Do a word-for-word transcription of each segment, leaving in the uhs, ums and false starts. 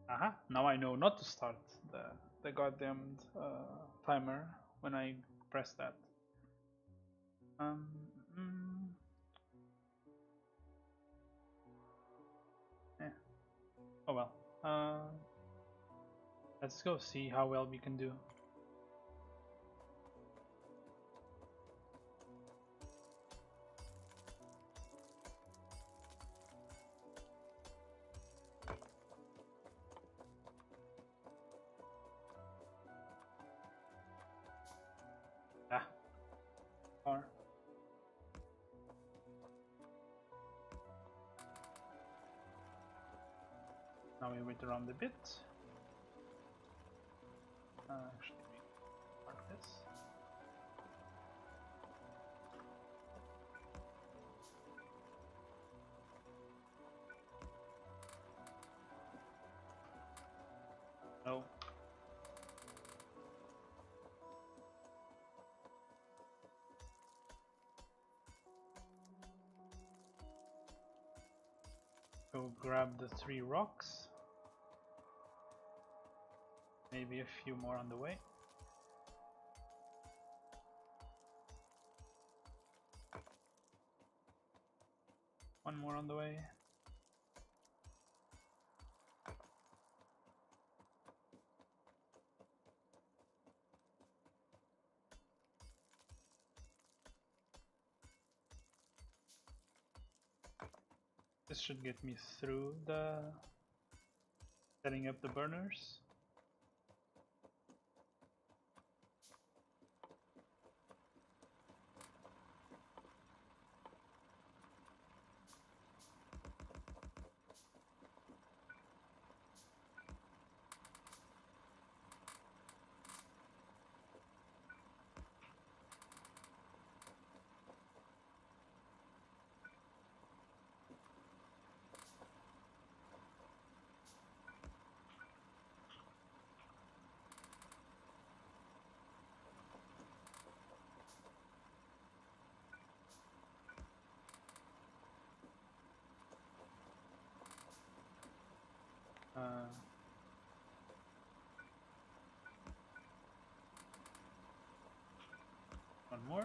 Aha, now I know not to start the, the goddamn uh, timer when I press that. Um, mm, eh. Oh well. Uh, let's go see how well we can do. Ah, far. Now we wait around a bit. Uh, actually, we mark this. No. Go grab the three rocks. Maybe a few more on the way. One more on the way. This should get me through the setting up the burners. Uh, one more.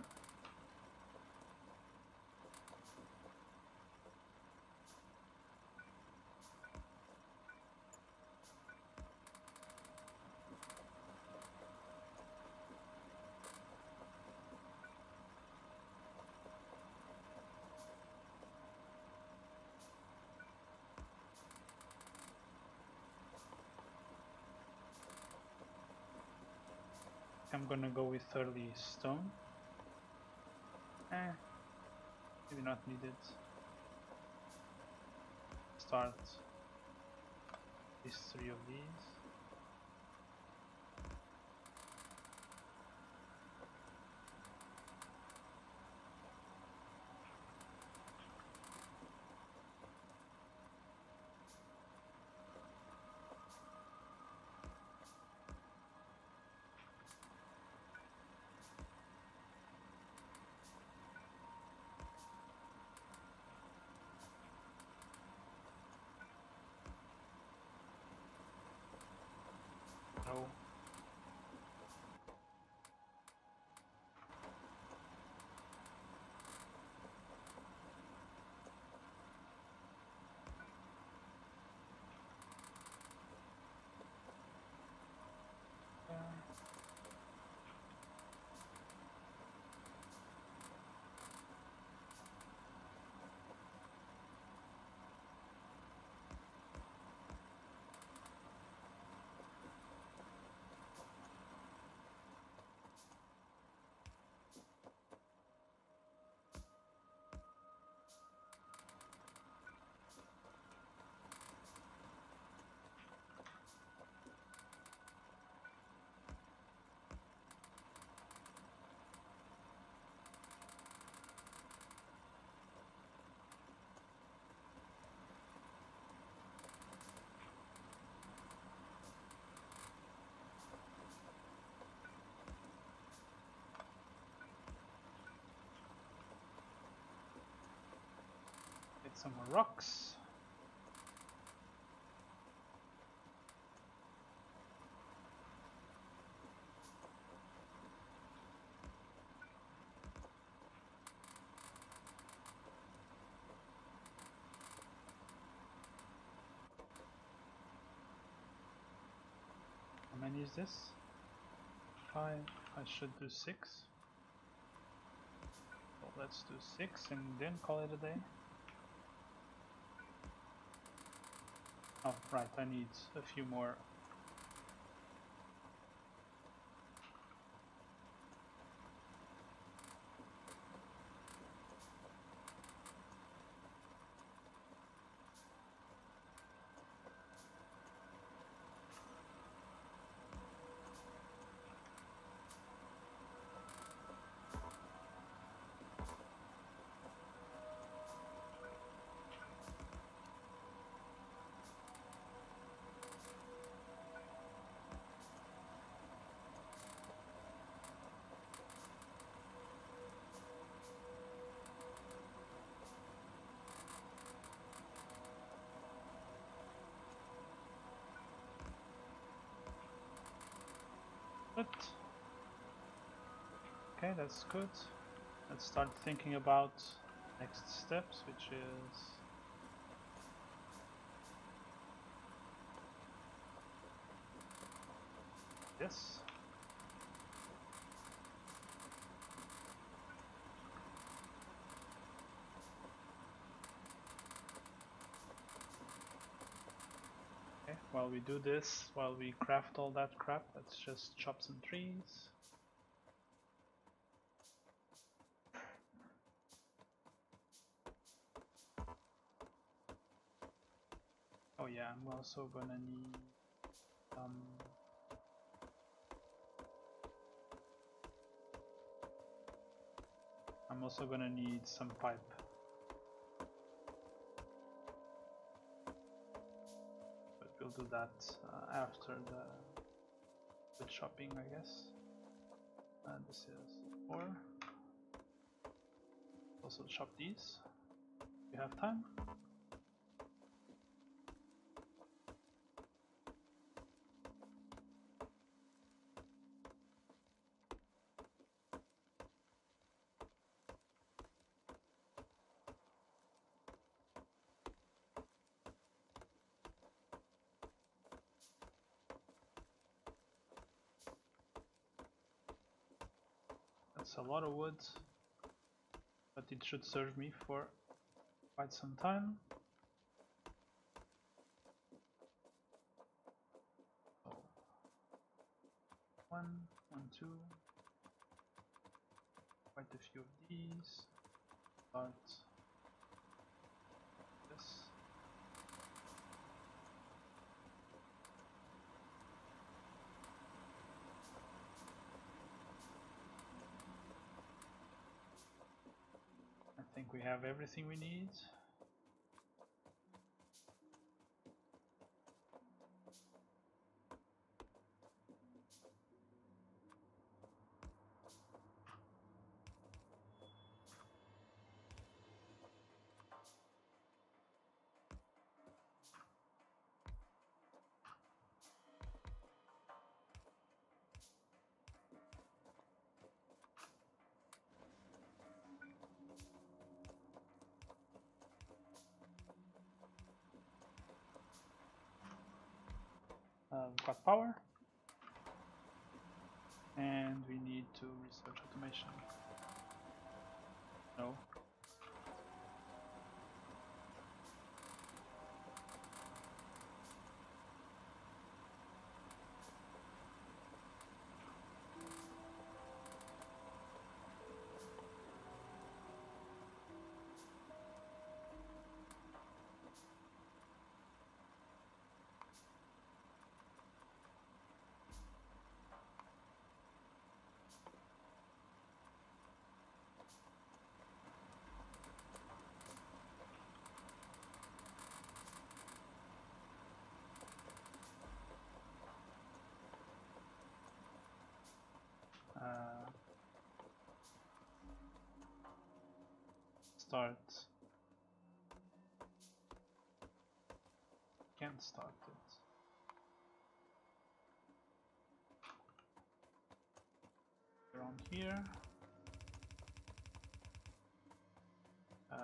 I'm gonna go with early stone. Eh, maybe not needed. Start these three of these. No. Uh, get some more rocks. many is this? Five. I should do six. So let's do six and then call it a day. Oh, right, I need a few more. Good. Okay, that's good. Let's start thinking about next steps, which is this. Okay, while we do this, while we craft all that crap, let's just chop some trees. Oh yeah, I'm also gonna need um I'm also gonna need some pipe. But we'll do that uh, after the, the chopping, I guess. And this is four. Also chop these. We have time. That's a lot of wood, but it should serve me for quite some time. So one, one, two, quite a few of these, but this. I think we have everything we need. Uh, we've got power, and we need to research automation. No. Uh, start. Can't start it. Around here. Uh,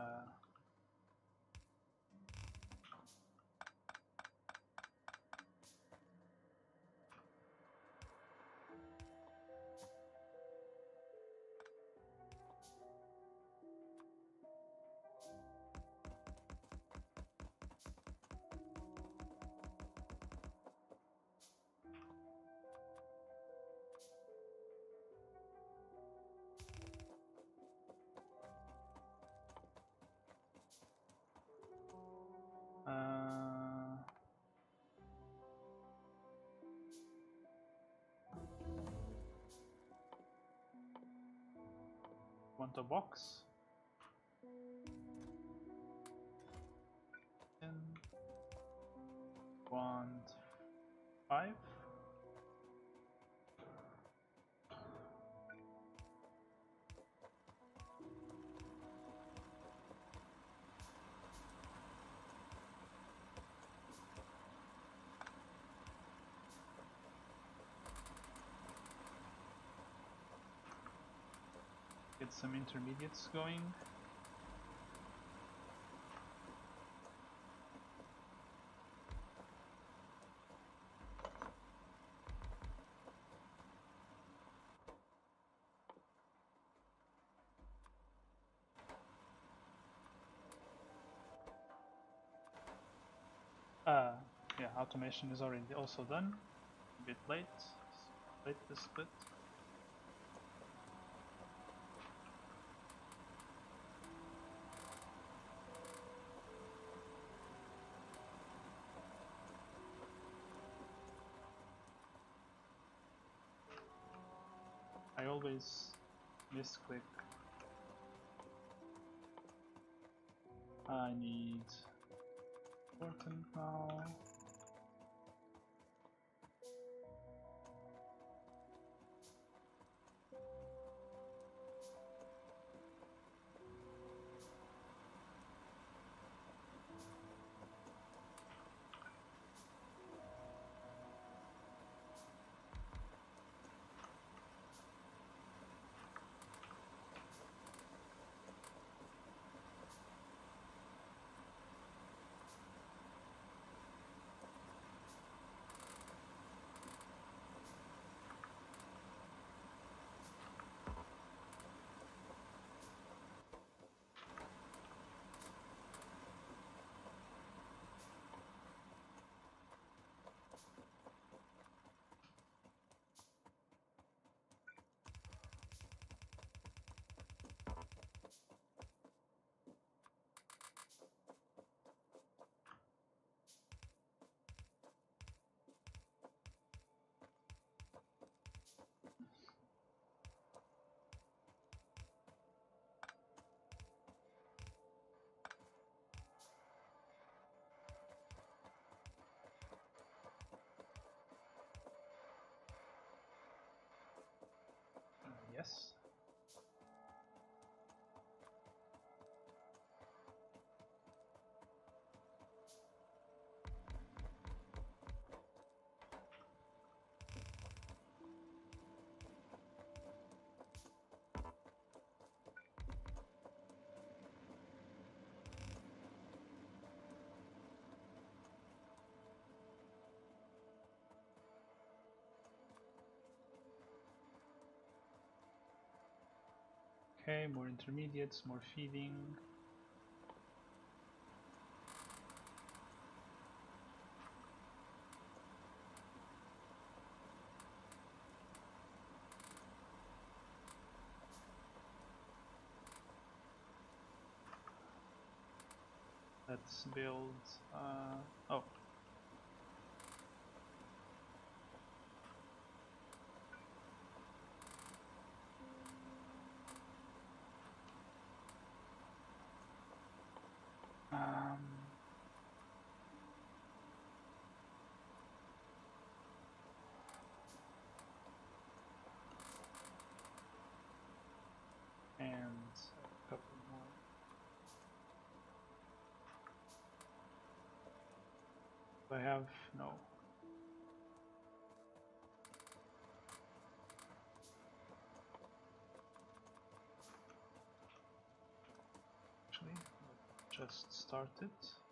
want a box. And want five. Get some intermediates going. Uh, yeah, automation is already also done. A bit late. Late the split. I always misclick. I need important now. Yes. Okay, more intermediates, more feeding. Let's build, uh, oh. Um, and a couple more. Do I have, no. Actually, just started.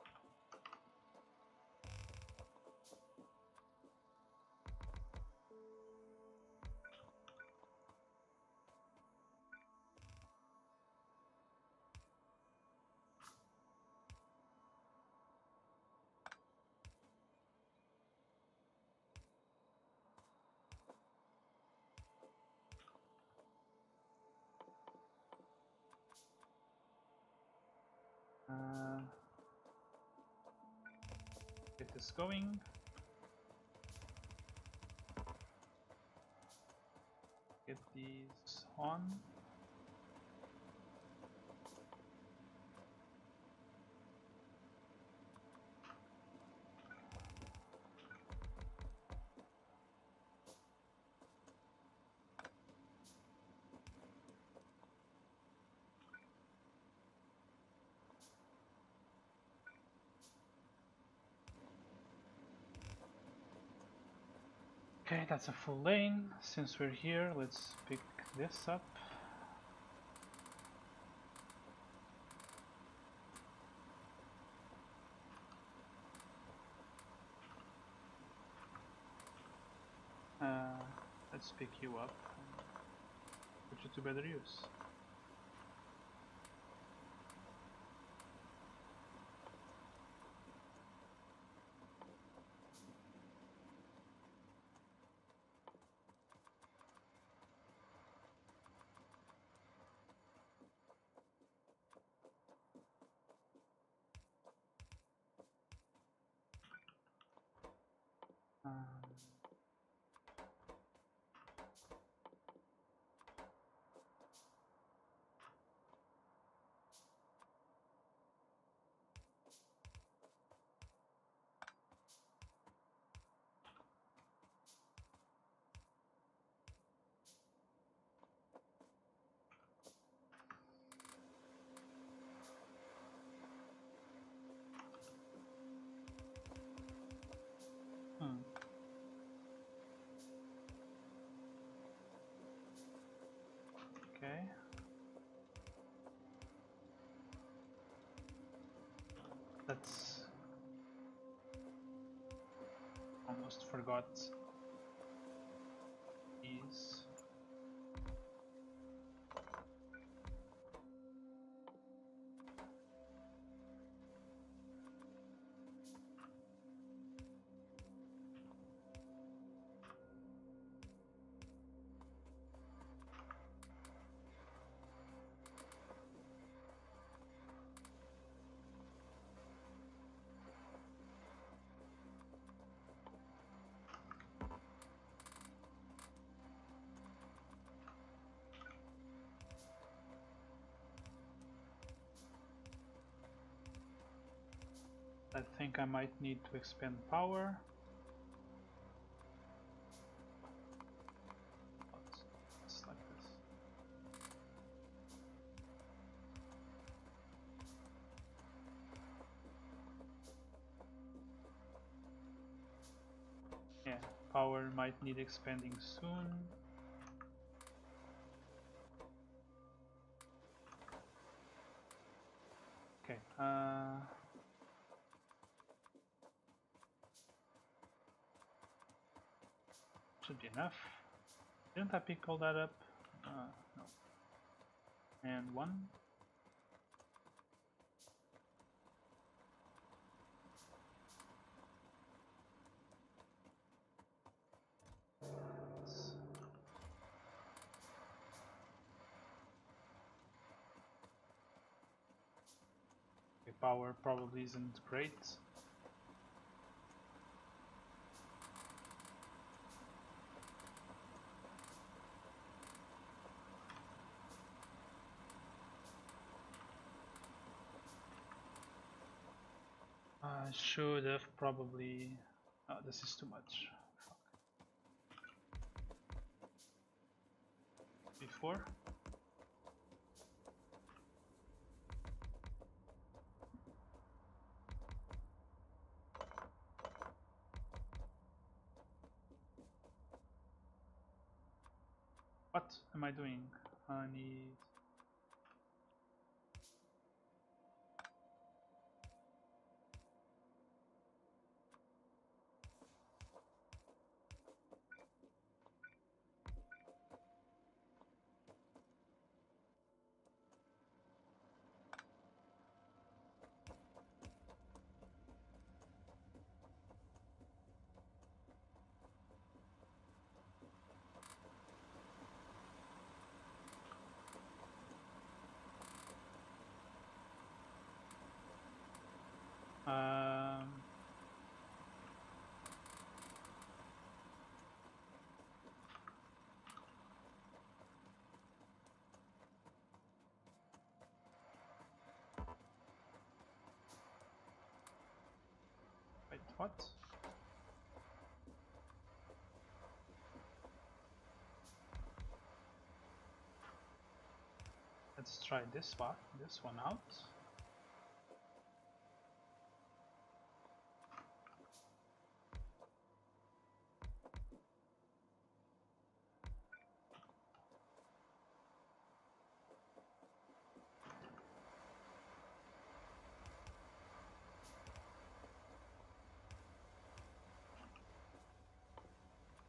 Uh, get this going. Get these on. Okay, that's a full lane. Since we're here, let's pick this up. Uh, let's pick you up and put you to better use. Um, hmm. Okay. That's almost forgot these. I think I might need to expend power. It's like this. Yeah, power might need expanding soon. Okay, uh... should be enough. Didn't I pick all that up? Uh, no. And one. Okay, power probably isn't great. I should have probably... Oh, this is too much. Before. What am I doing? I need... Um... Wait, what? Let's try this one, this one out.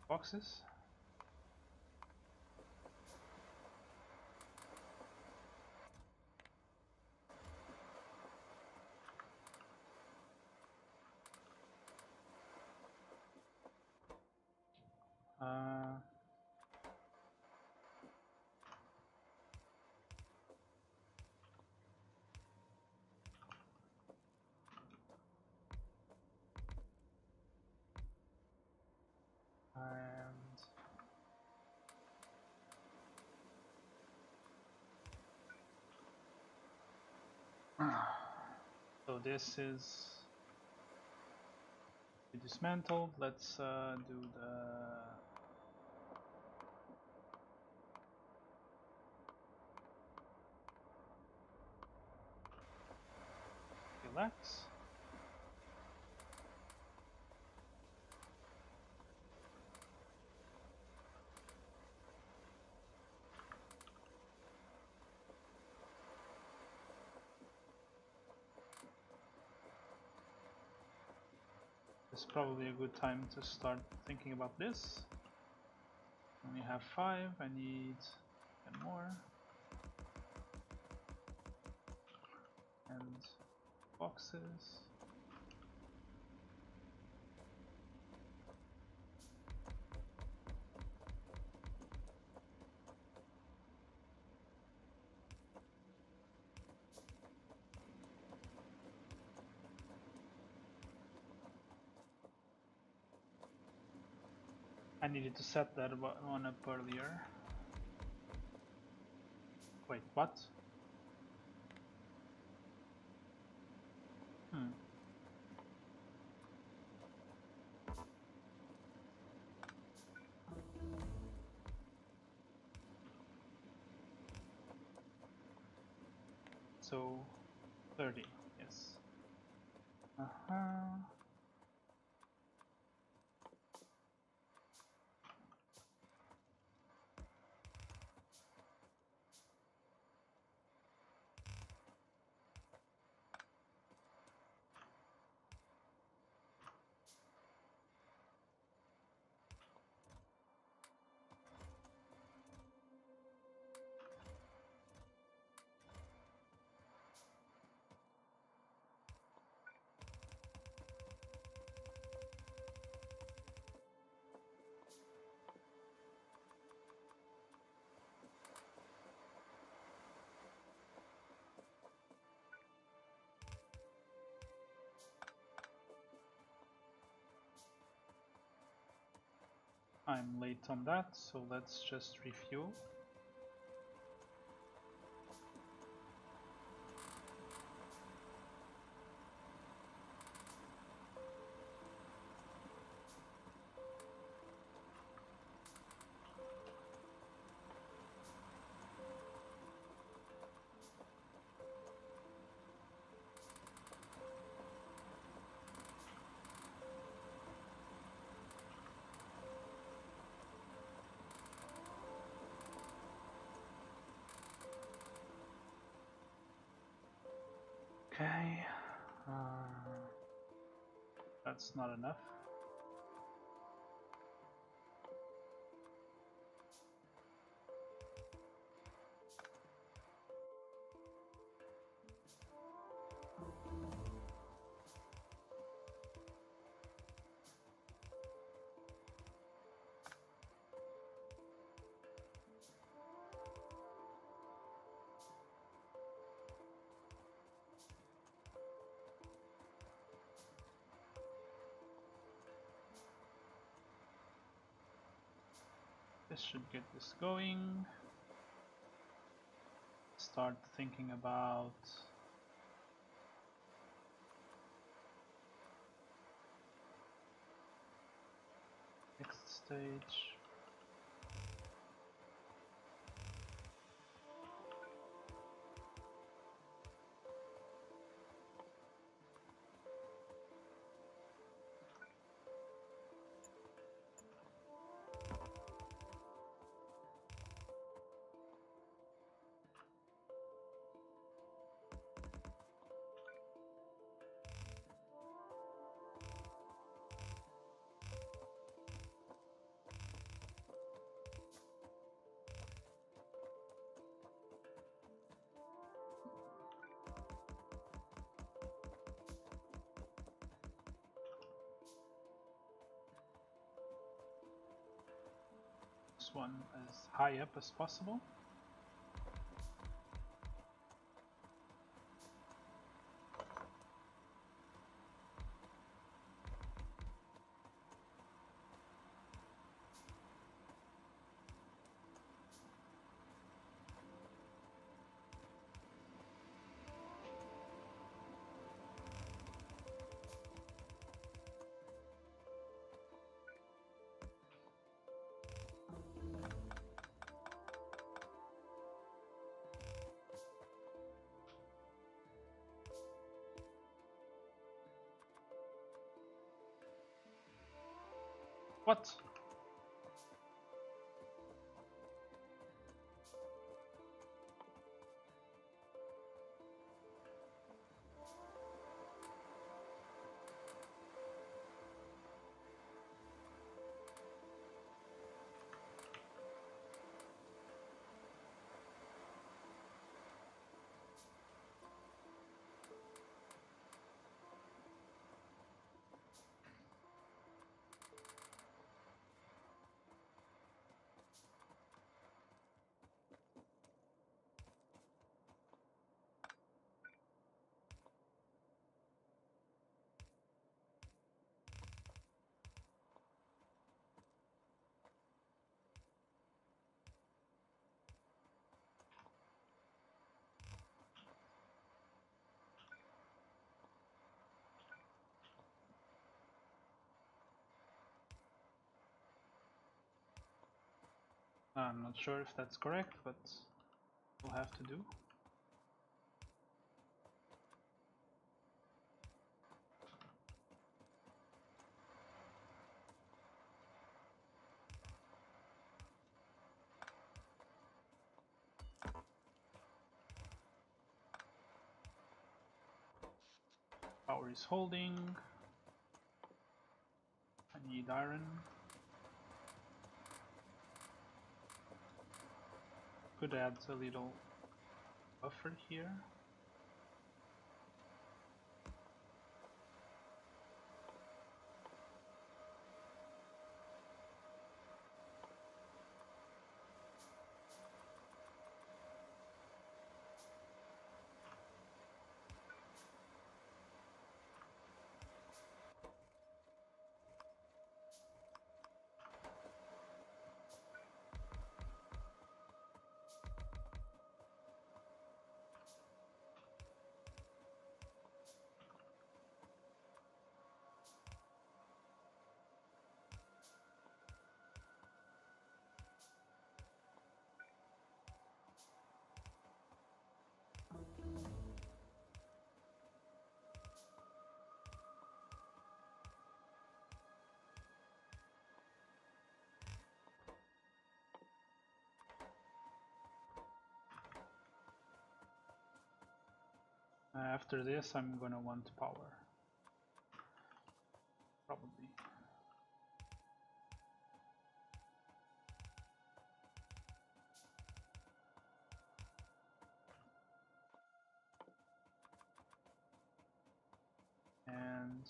boxes. Uh, and so this is dismantled. Let's uh, do the relax. It's probably a good time to start thinking about this. Only have five. I need ten more. And boxes. I needed to set that one up earlier. Wait, what? Hmm. So thirty, yes. Uh-huh. I'm late on that, so let's just refuel. Okay, uh, that's not enough. This should get this going. Start thinking about next stage. this one as high up as possible. What? I'm not sure if that's correct, but we'll have to do. Power is holding. I need iron. Could add a little buffer here. After this, I'm gonna want power. Probably. And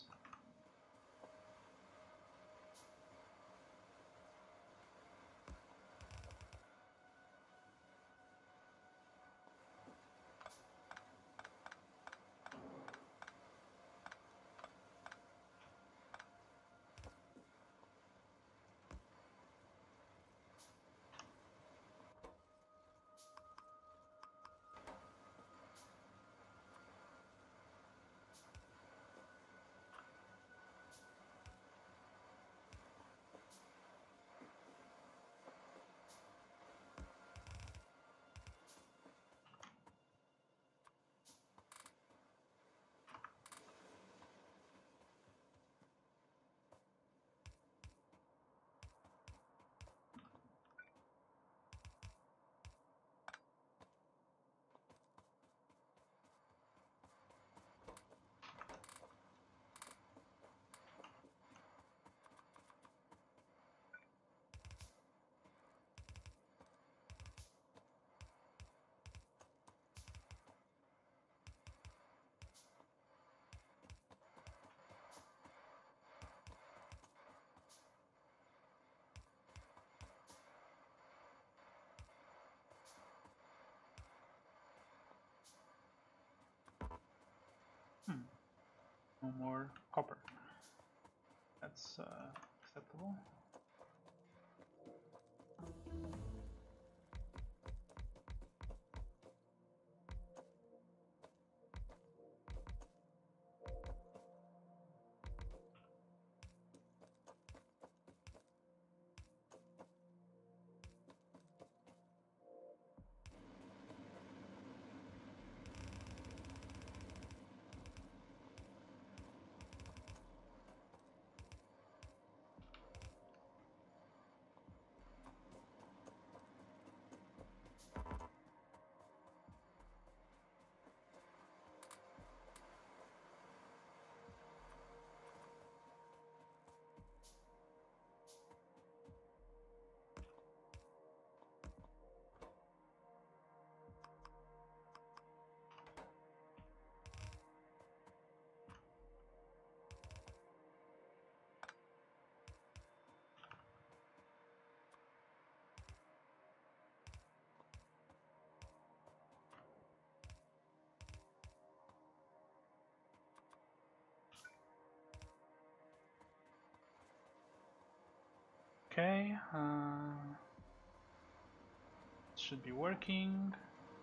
no more copper. That's uh, acceptable. Okay, uh, should be working.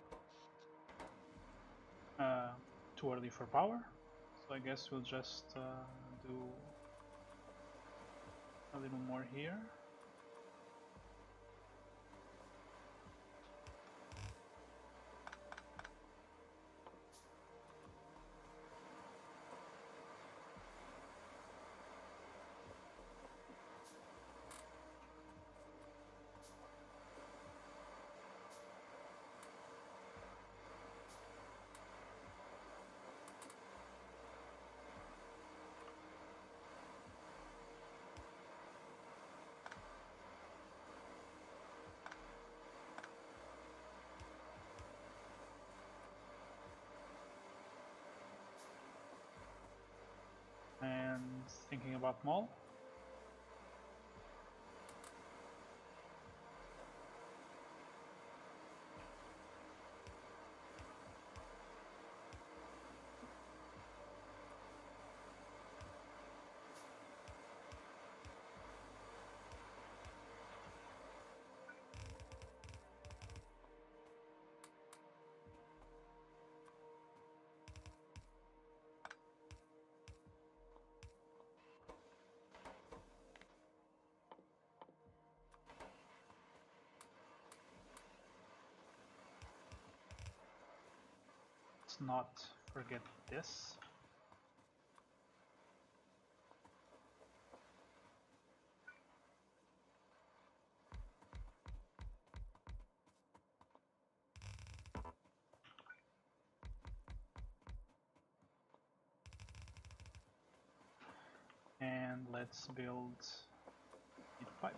Uh, too early for power, so I guess we'll just uh, do a little more here. And thinking about mall. Let's not forget this. And let's build a pipe.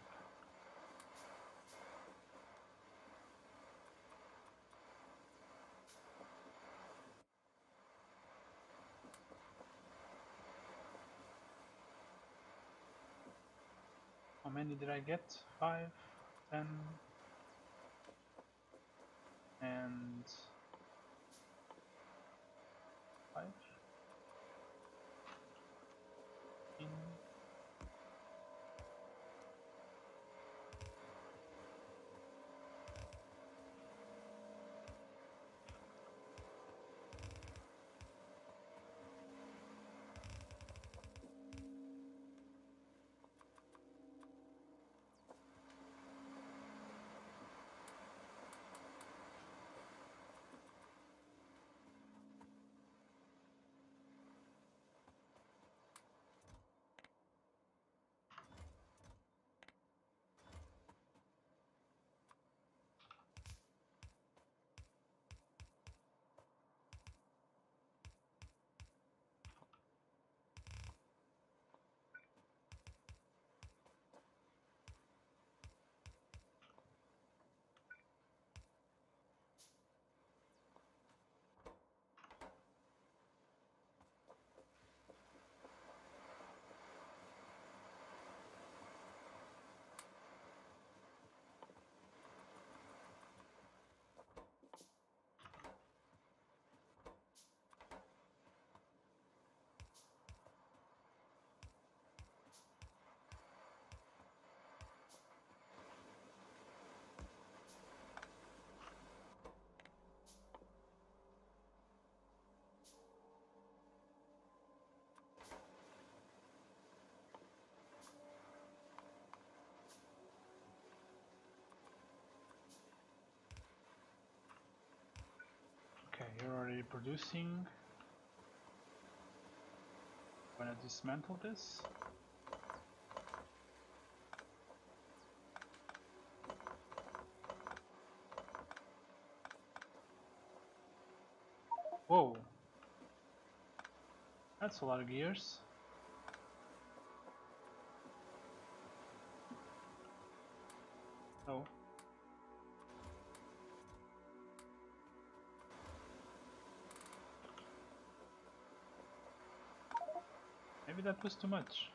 How many did I get? Five, ten, and five. In already producing. I'm gonna dismantle this. Whoa, that's a lot of gears. Oh. Maybe that was too much.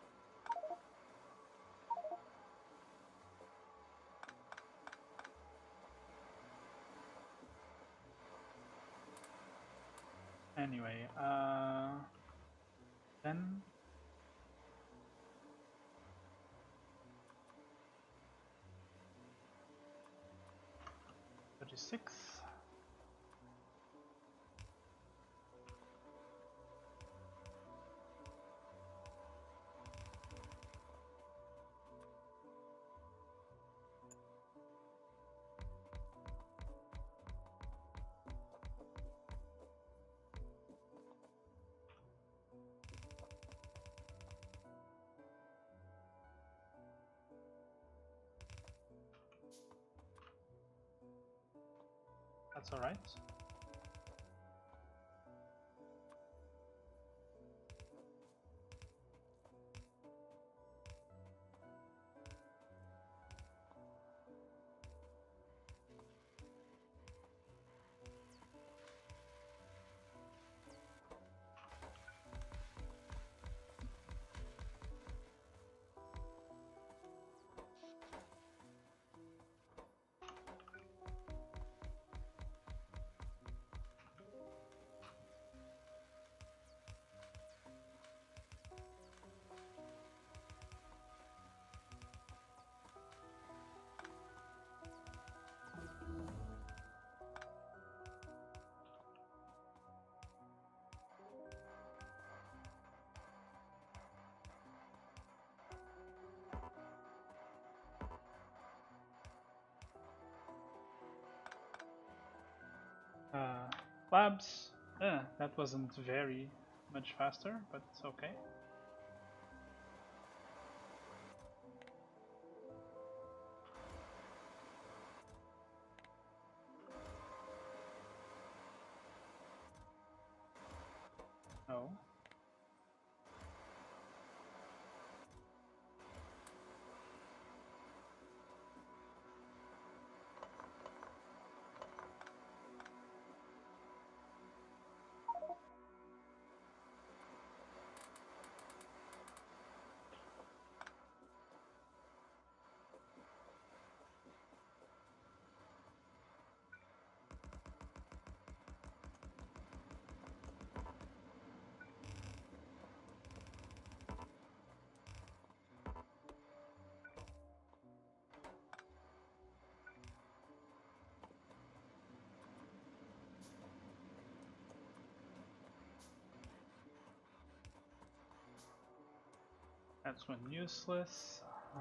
Anyway, uh, then thirty-six. That's all right. Uh, labs. Uh, that wasn't very much faster, but it's okay. No. That's one useless. Um,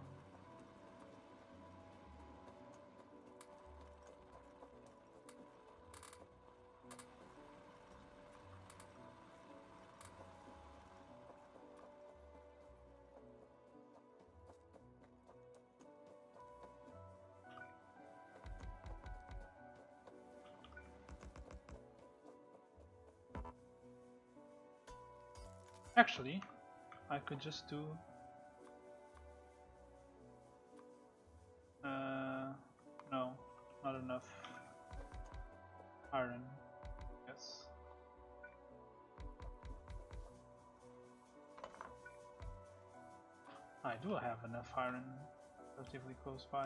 Actually, I could just do uh, no, not enough iron. Yes. I do have enough iron relatively close by.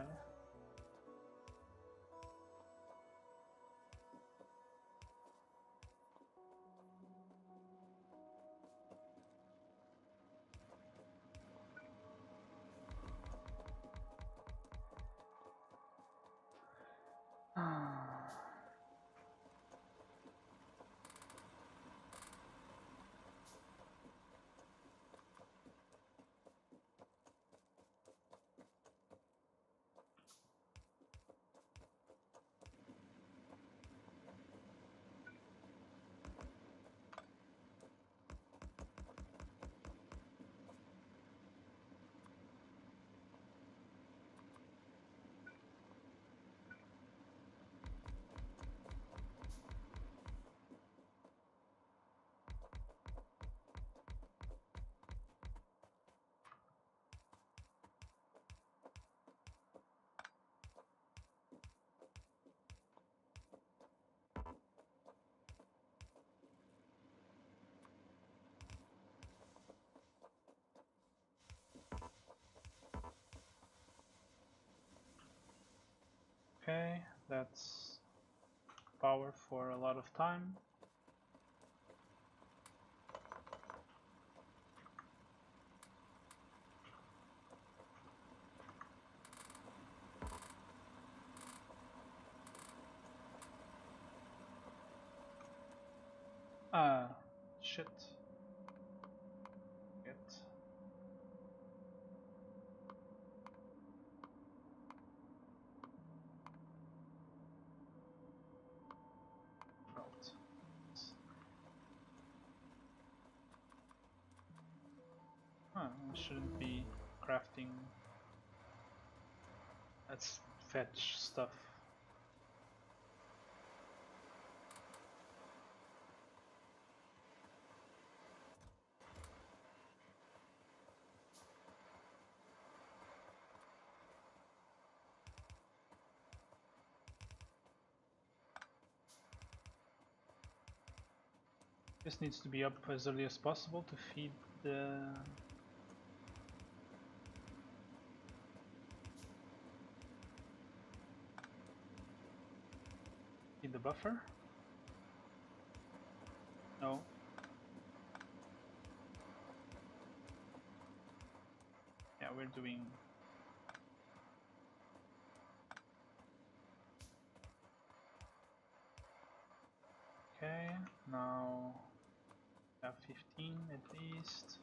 Okay, that's power for a lot of time. Ah, shit. It. Right. Huh, I shouldn't be crafting. Let's fetch stuff. This needs to be up as early as possible to feed the feed the buffer. No. Yeah, we're doing. Okay, now have fifteen at least.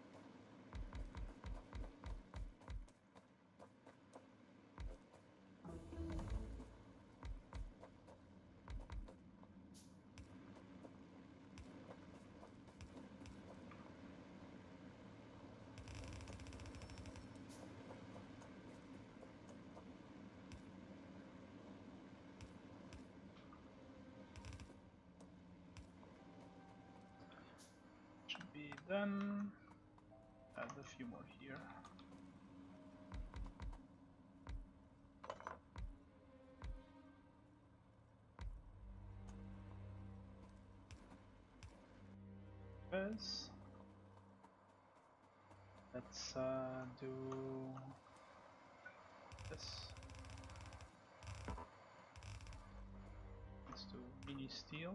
Should be done. Add a few more here. Yes. Let's uh, do this. Let's do mini steel.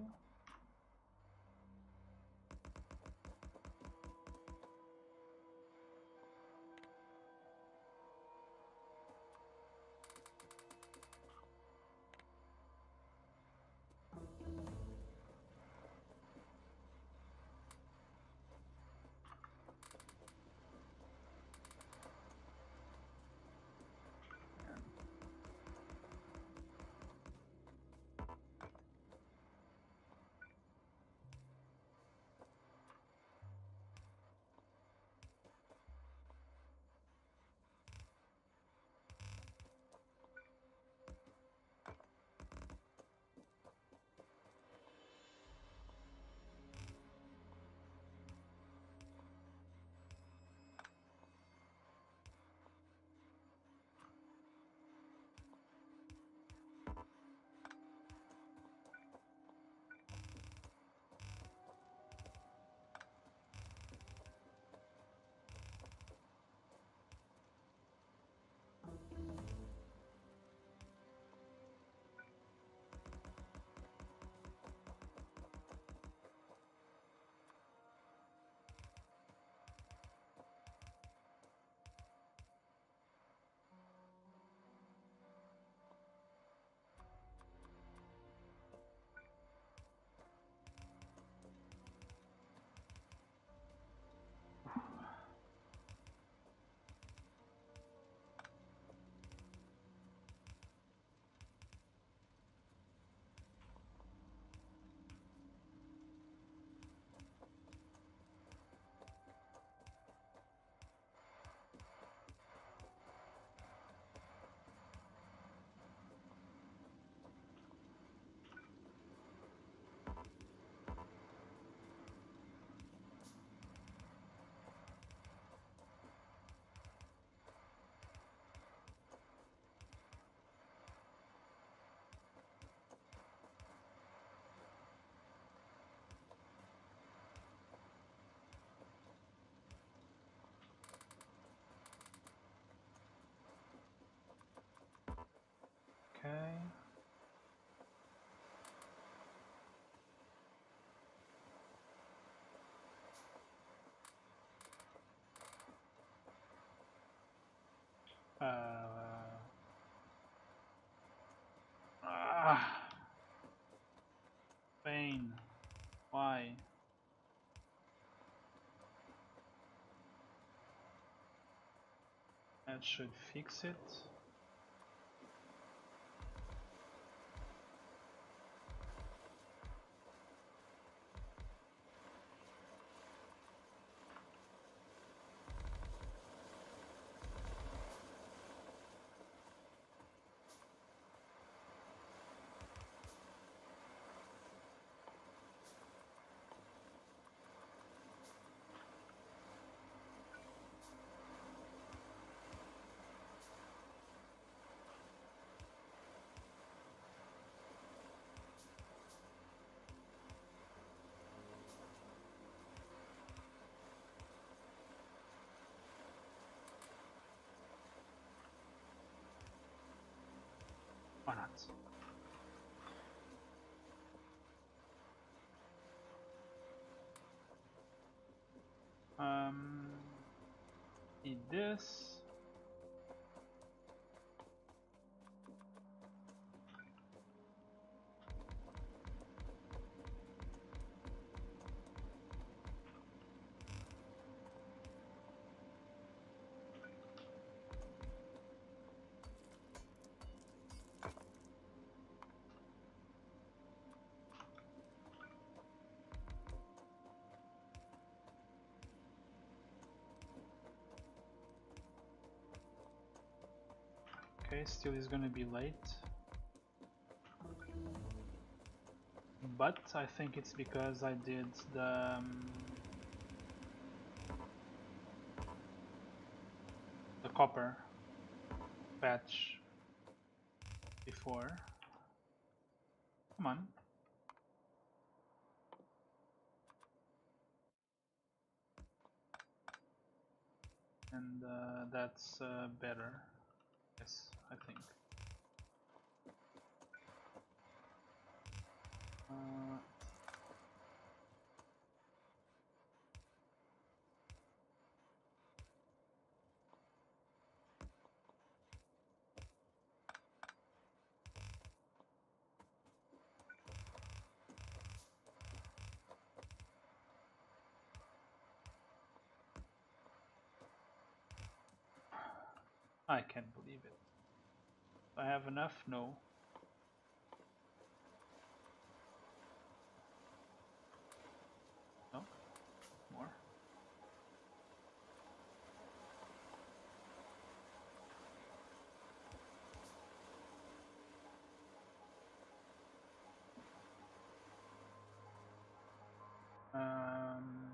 Okay. Uh, ah, pain. Why? That should fix it. Why not? Um, need this. Okay, still is gonna be late. But I think it's because I did the um, the copper patch before. Come on. And uh, that's uh, better. Yes, I think. Uh, I can't believe it. I have enough? No. No? More? Um,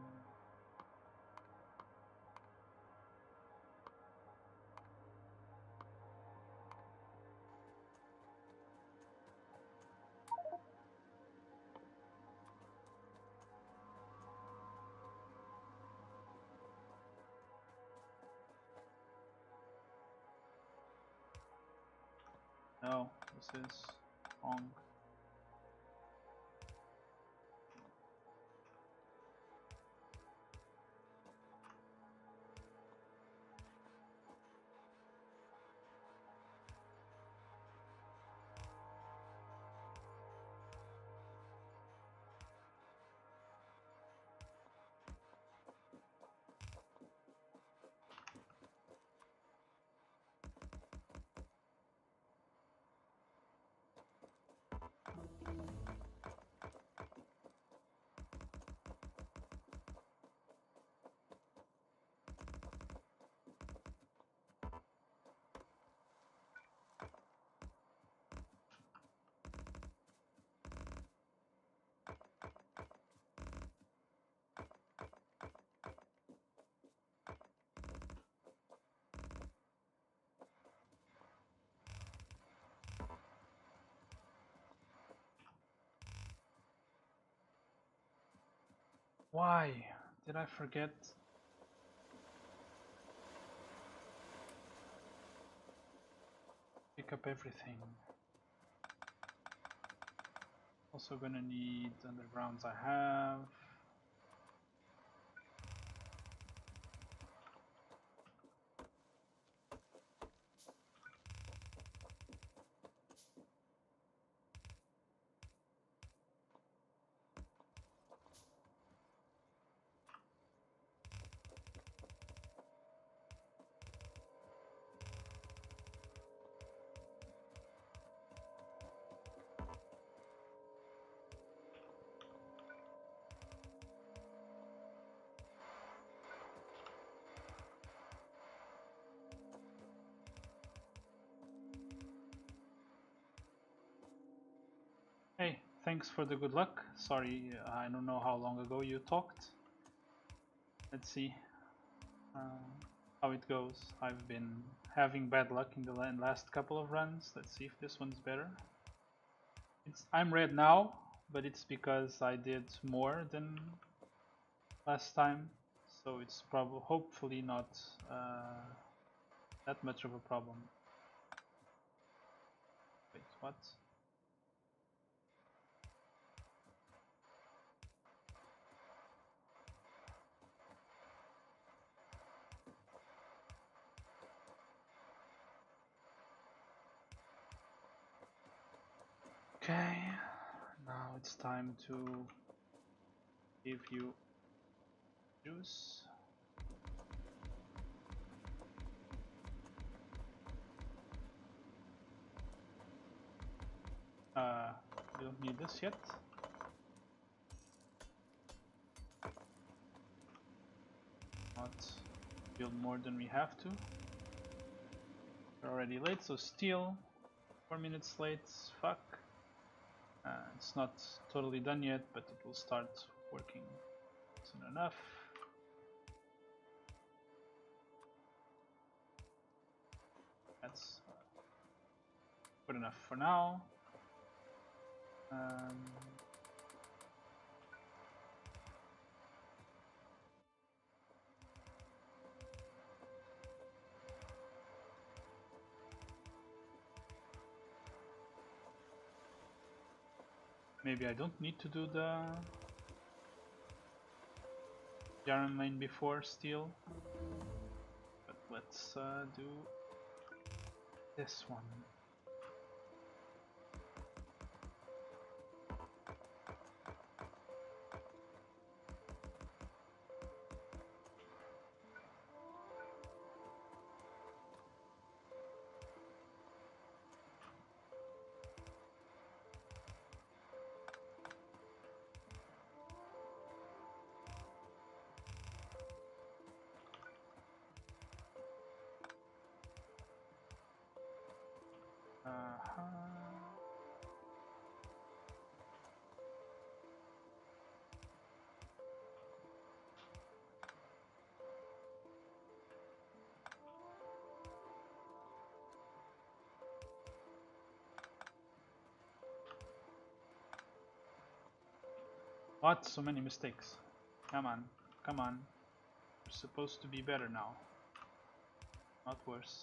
no, this is wrong. Why did I forget? Pick up everything. Also gonna need undergrounds I have. Hey, thanks for the good luck. Sorry, I don't know how long ago you talked. Let's see uh, how it goes. I've been having bad luck in the last couple of runs. Let's see if this one's better. It's, I'm red now, but it's because I did more than last time, so it's probably hopefully not uh, that much of a problem. Wait, what? Okay, now it's time to give you juice. Uh, we don't need this yet. Not build more than we have to. We're already late, so steel. Four minutes late. Fuck. Uh, it's not totally done yet, but it will start working soon enough. That's uh, good enough for now. Um, maybe I don't need to do the Yarn lane before steel, but let's uh, do this one. Uh-huh. What? So many mistakes. Come on, come on. We're supposed to be better now, not worse.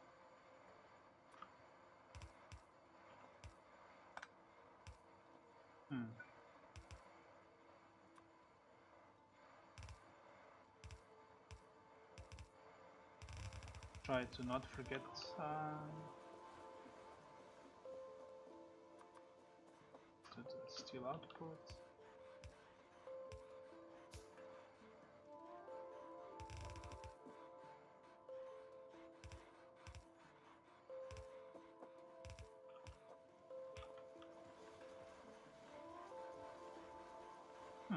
Hmm. Try to not forget uh, to the steel output. Hmm.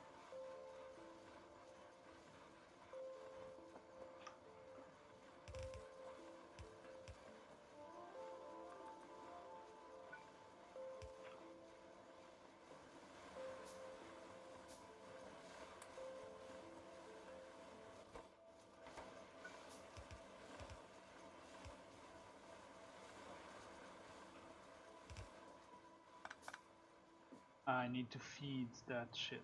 I need to feed that shit.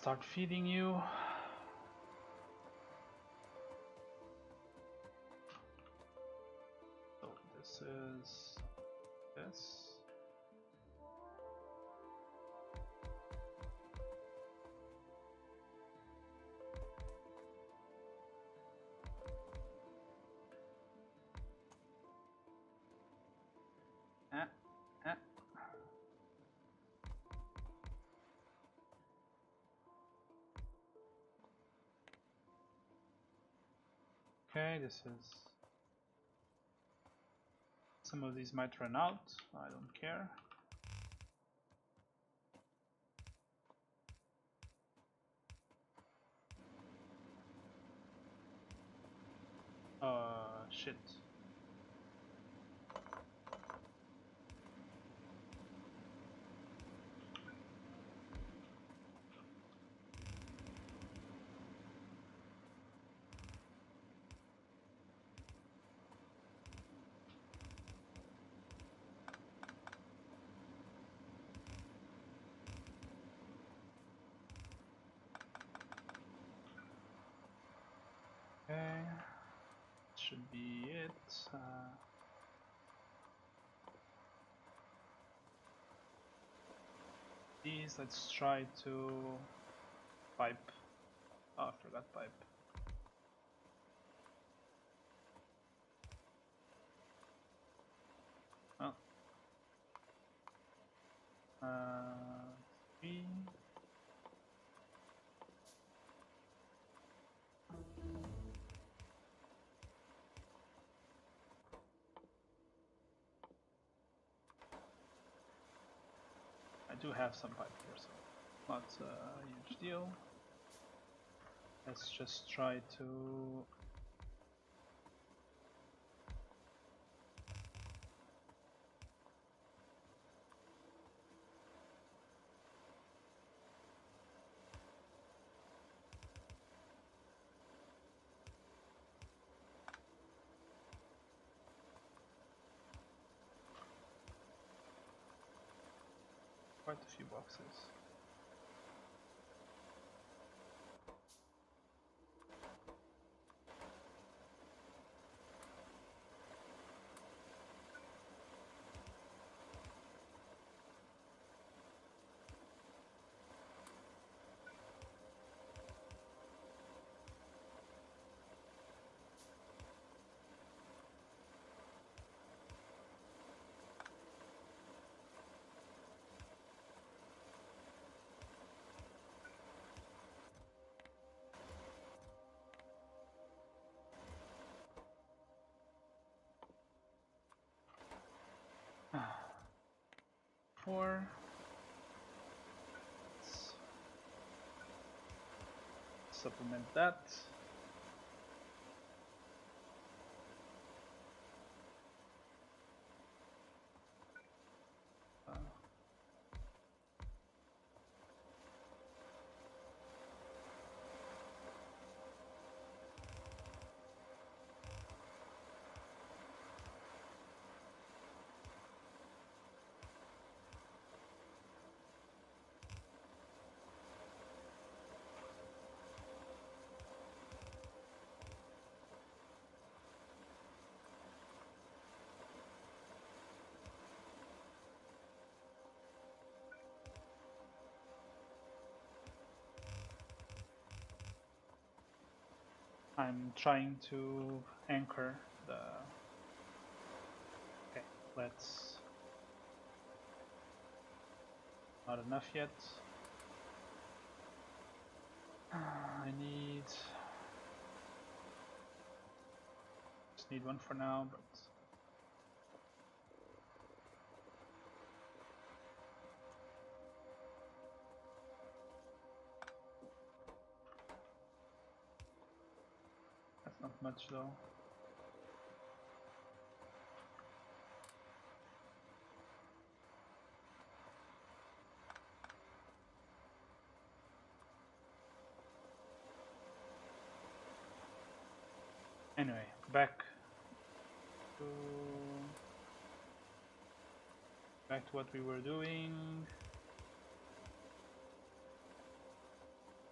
start feeding you. So this is this. Ah, ah. Okay, this is... Some of these might run out, I don't care. Uh, shit. Okay, should be it. Uh, these, let's try to pipe. Oh, I forgot pipe. Oh. Uh, three. I do have some pipe here, so not a huge deal. Let's just try to... quite a few boxes. Four. Let's supplement that. Uh, I'm trying to anchor the... Okay, let's... Not enough yet. I need... Just need one for now, but... That's not much though. Anyway, back to back to what we were doing.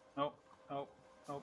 Nope, nope, nope.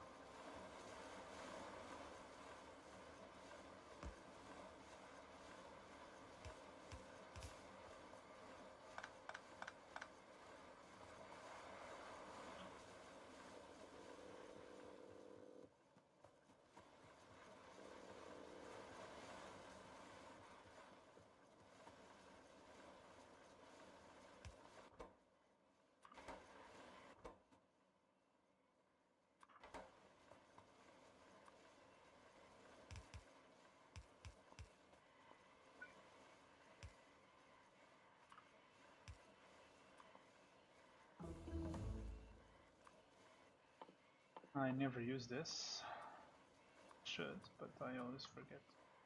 I never use this. Should, but I always forget.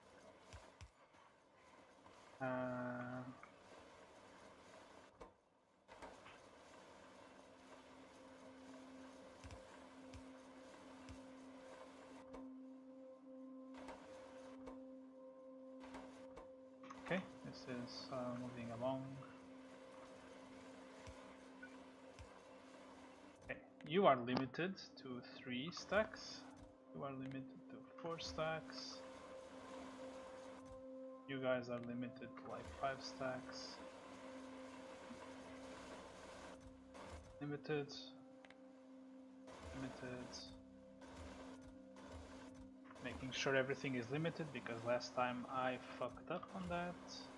Uh, okay, this is uh, moving along. Okay, you are limited to three stacks. You are limited to four stacks. You guys are limited to like five stacks. Limited. Limited. Making sure everything is limited because last time I fucked up on that.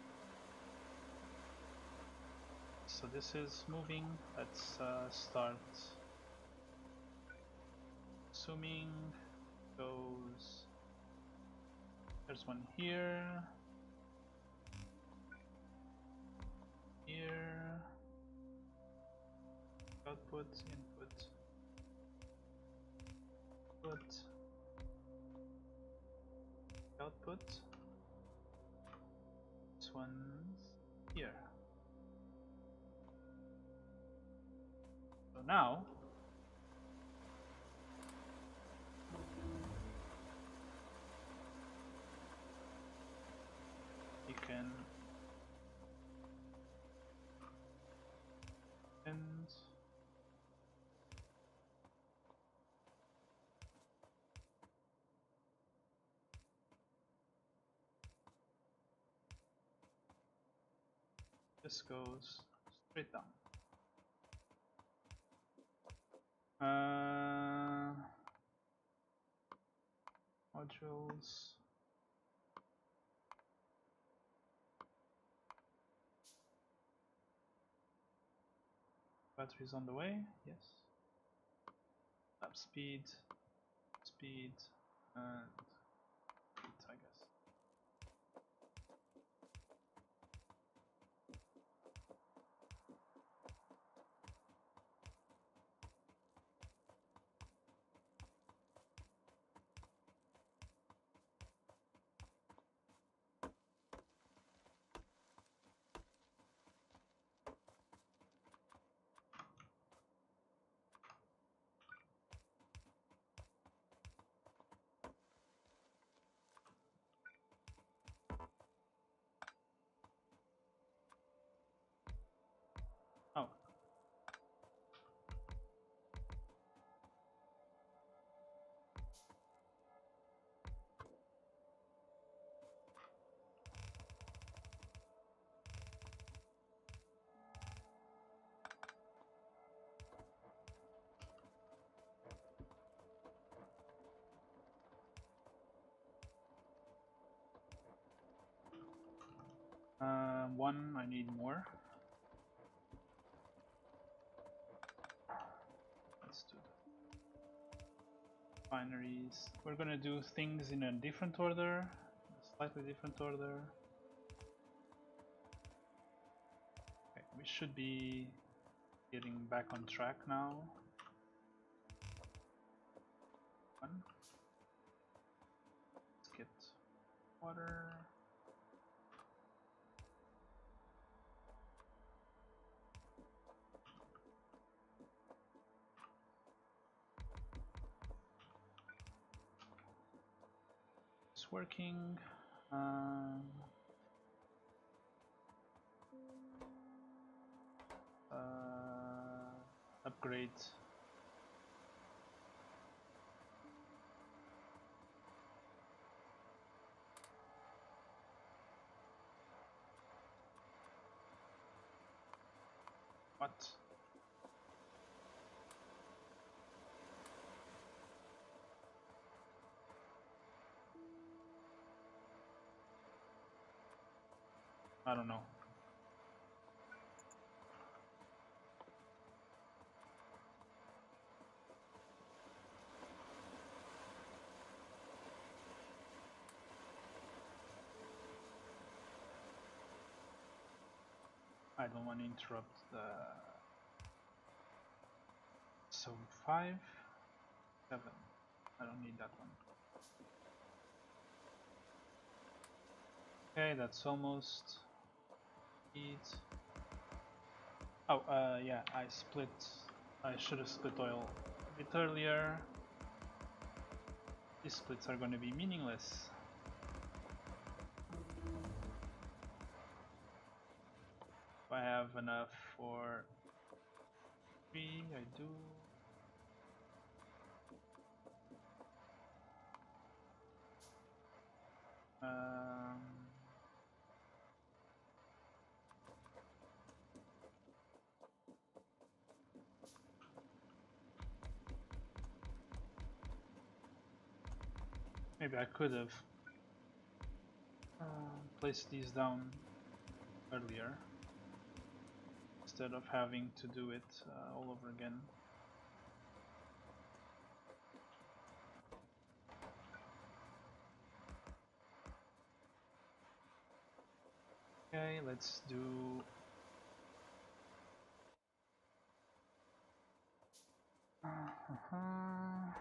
So this is moving. Let's uh, start assuming goes. There's one here. Here. Output, input, input, output. This one's here. So now you can end this goes straight down. Uh, modules. Batteries on the way, yes. Lap speed, speed, and speed, I guess. Oh. Uh, one, I need more. Let's do that. Binaries. We're gonna do things in a different order, a slightly different order. Okay, we should be getting back on track now. One. Let's get water. It's working. Um, uh, upgrade I don't know. I don't want to interrupt the zone five, seven. I don't need that one. Okay, that's almost it. Oh, uh, yeah, I split. I should have split oil a bit earlier. These splits are going to be meaningless. If I have enough for three, I do. Um, maybe I could have uh, placed these down earlier instead of having to do it uh, all over again. Okay, let's do uh -huh.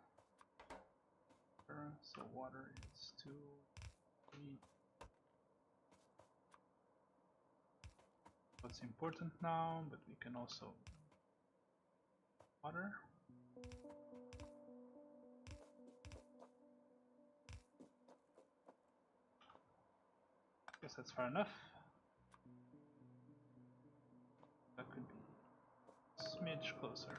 So water is two, three. What's important now, but we can also water. Guess that's fair enough. That could be a smidge closer.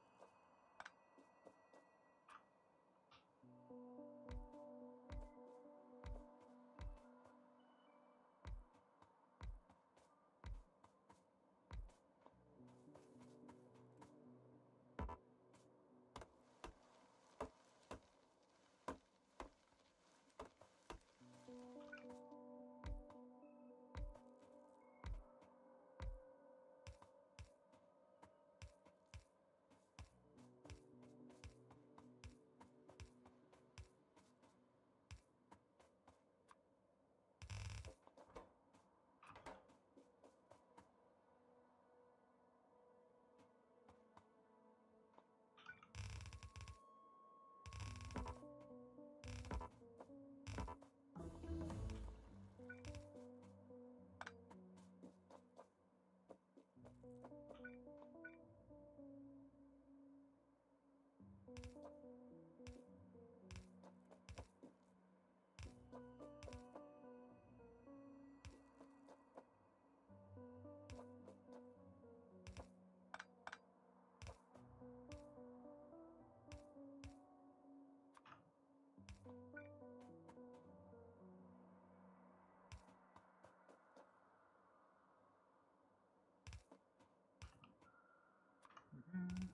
Mm-hmm.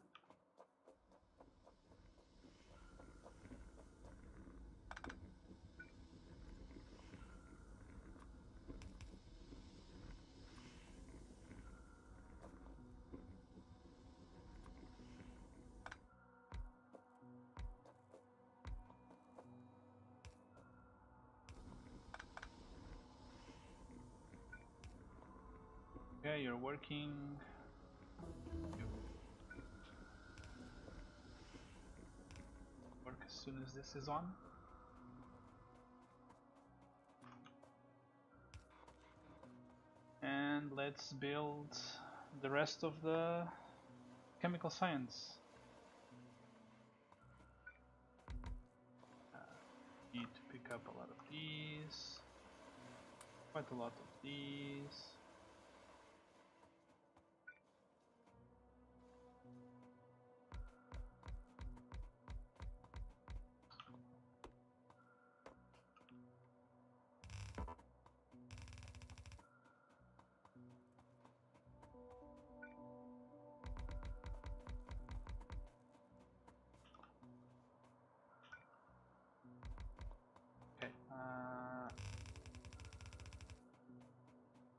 Okay, you're working. You work as soon as this is on. And let's build the rest of the chemical science. Uh, need to pick up a lot of these. Quite a lot of these. Okay. Uh,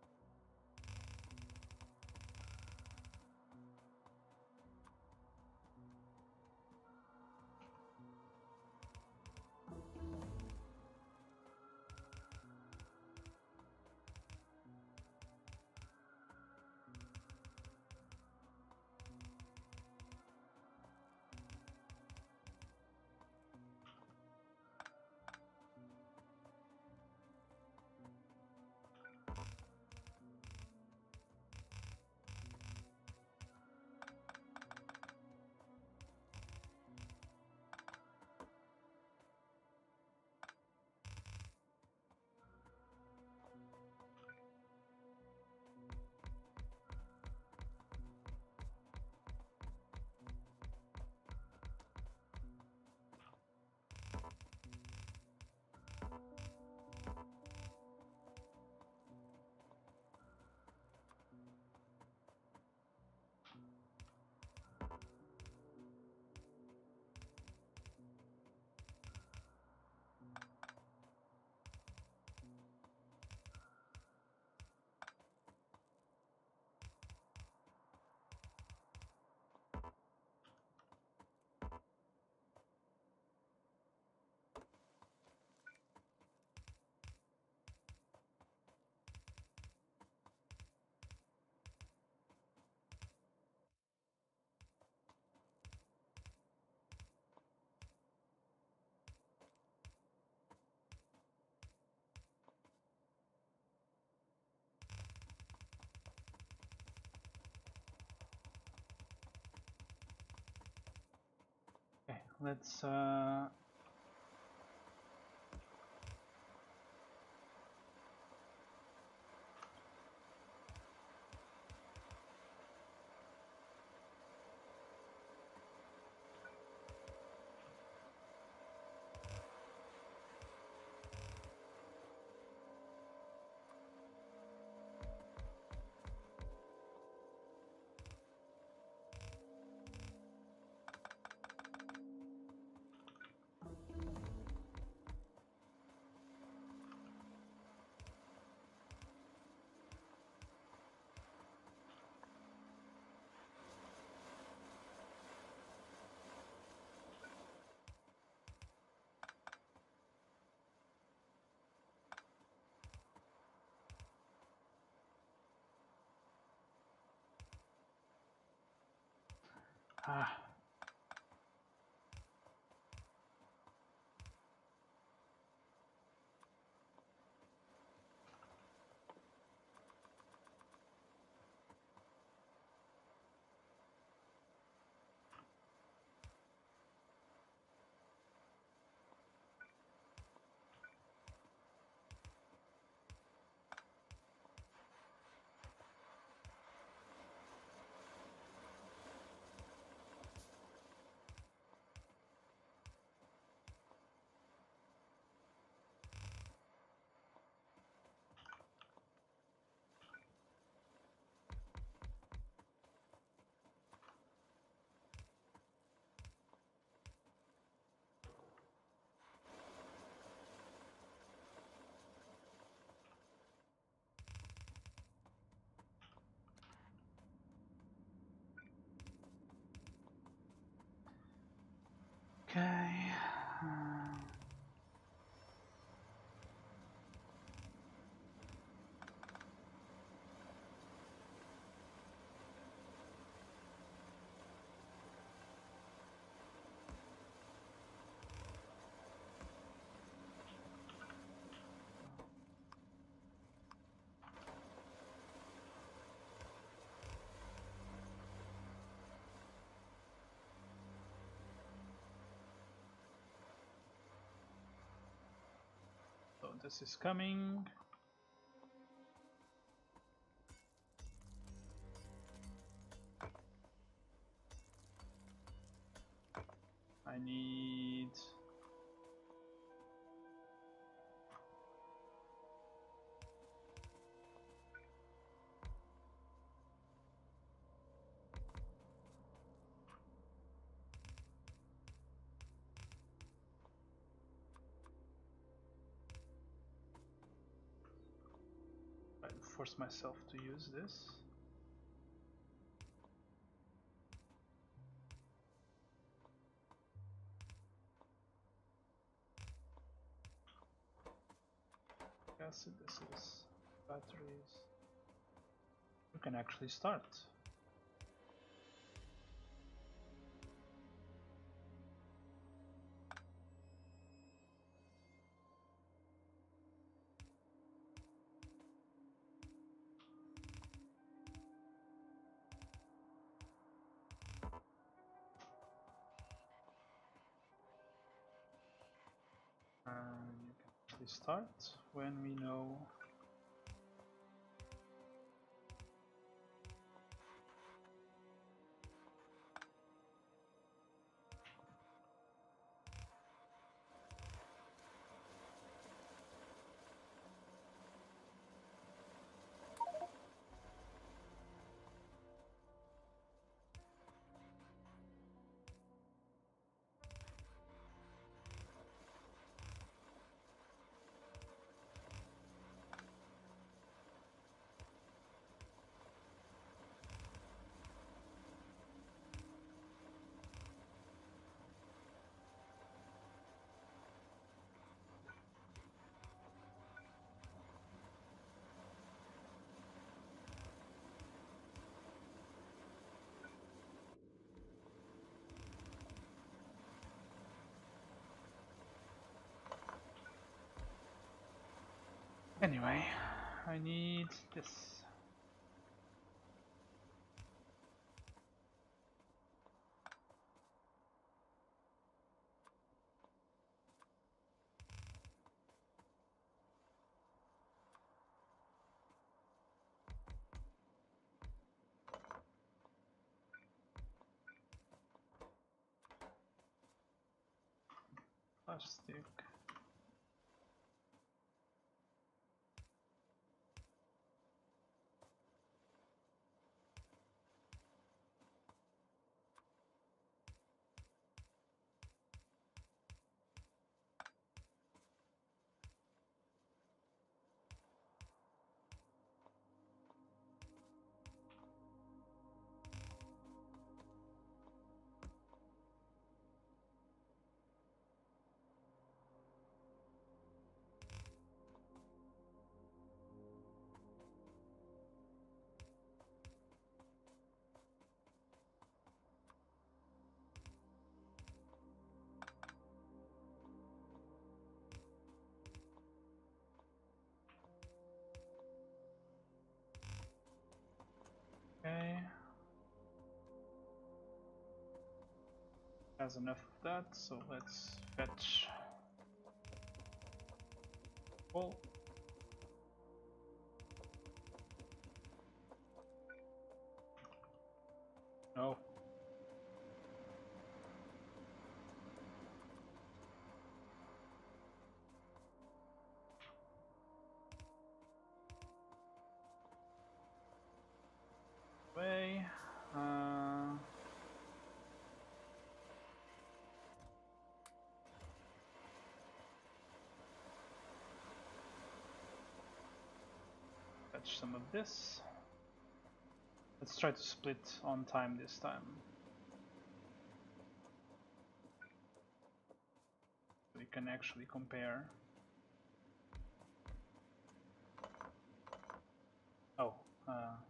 let's uh, ah. Okay. Um, so this is coming. I need I force myself to use this. Acid, this is batteries. You can actually start. And you can actually start when we know Anyway, I need this. Plastic. Okay. Has enough of that, so let's fetch wool. No. Way. Uh, fetch some of this. Let's try to split on time this time. So we can actually compare. Oh, uh,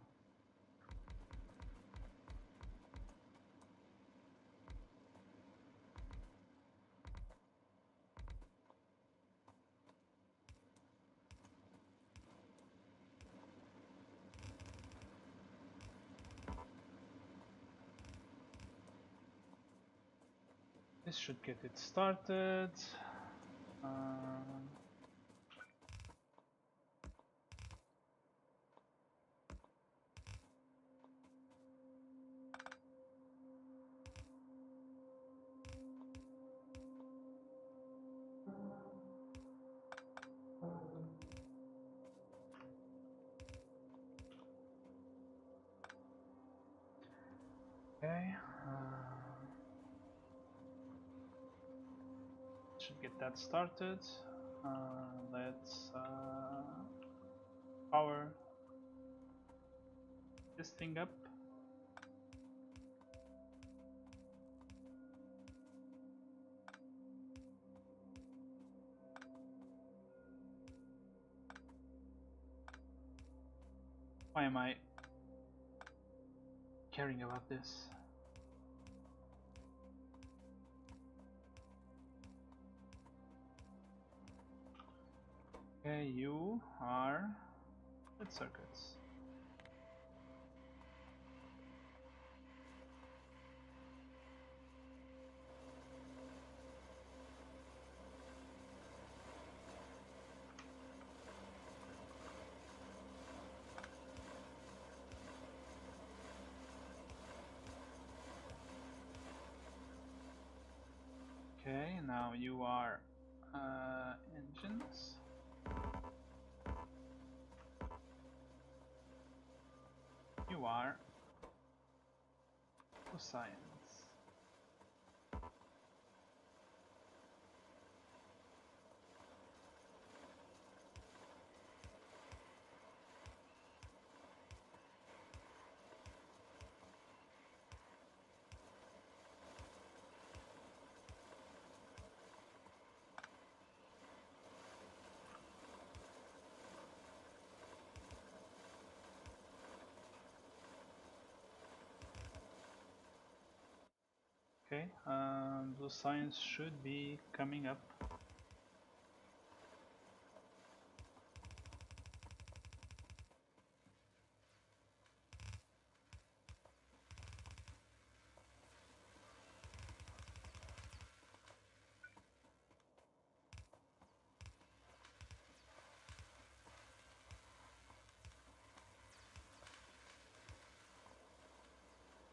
this should get it started. Uh, okay. Uh, should get that started. Uh, let's uh, power this thing up. Why am I caring about this? Okay, you are red circuits. Okay, now you are uh, engines. You are science. Okay, um, blue science should be coming up.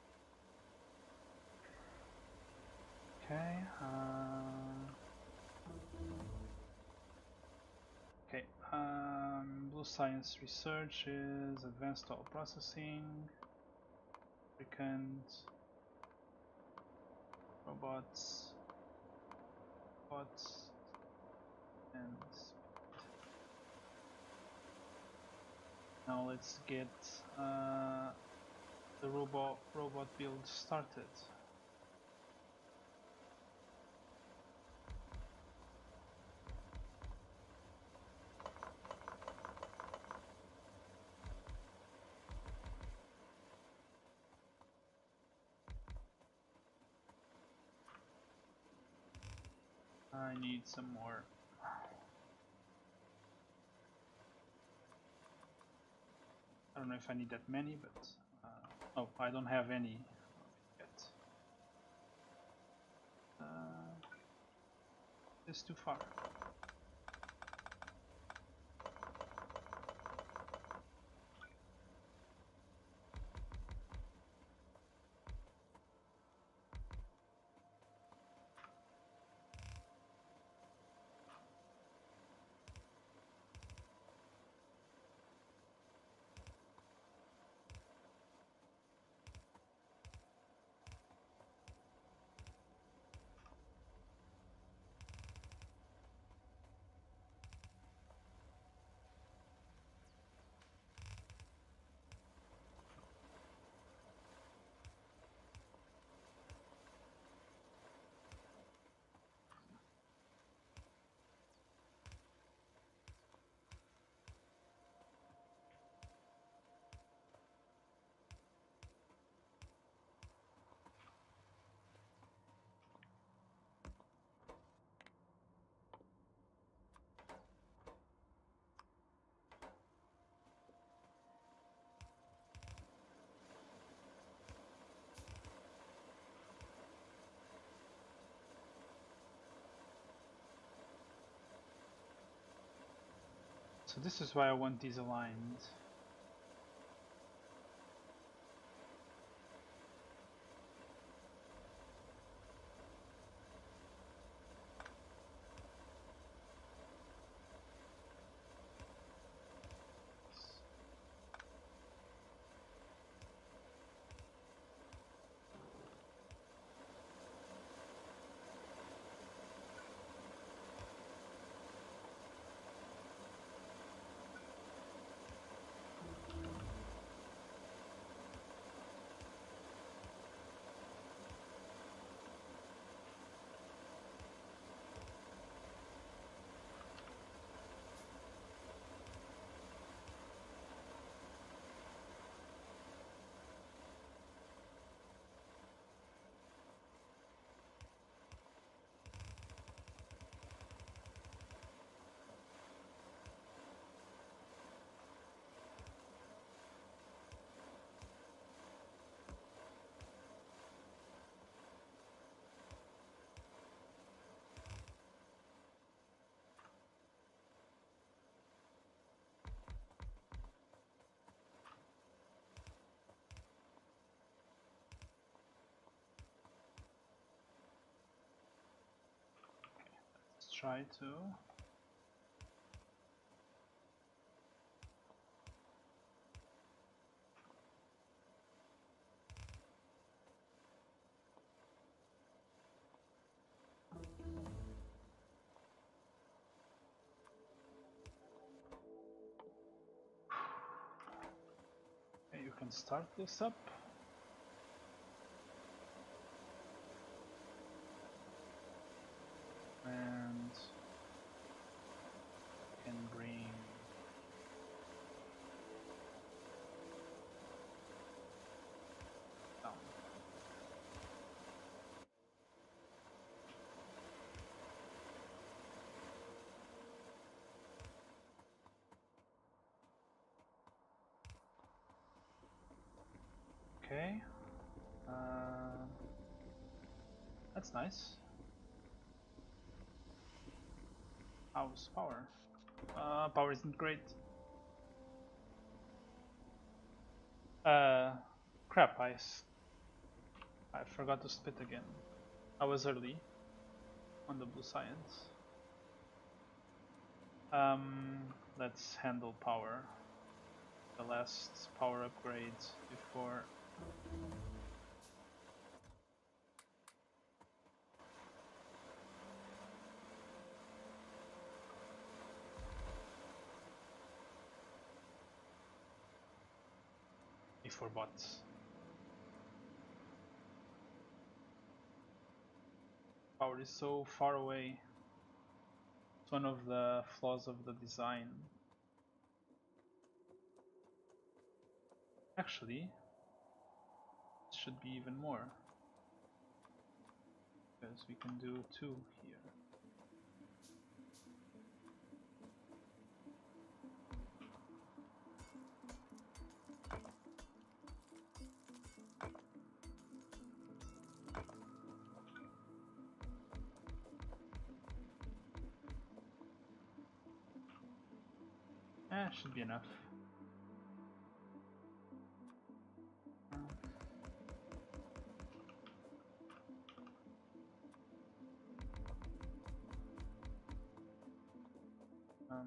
Okay, uh, science research is advanced oil processing, frequent robots, bots, and now let's get uh, the robot robot build started. I need some more. I don't know if I need that many, but uh, oh, I don't have any yet. Uh, it's too far. So this is why I want these aligned. Let's try to. Okay, you can start this up. And can bring down. Okay. Uh, that's nice. How's power? Uh, power isn't great. Uh, crap, I, s I forgot to split again. I was early on the blue science. Um, let's handle power. The last power upgrades before. Before bots. Power is so far away. It's one of the flaws of the design. Actually, it should be even more. Because we can do two here. Eh, should be enough. Um,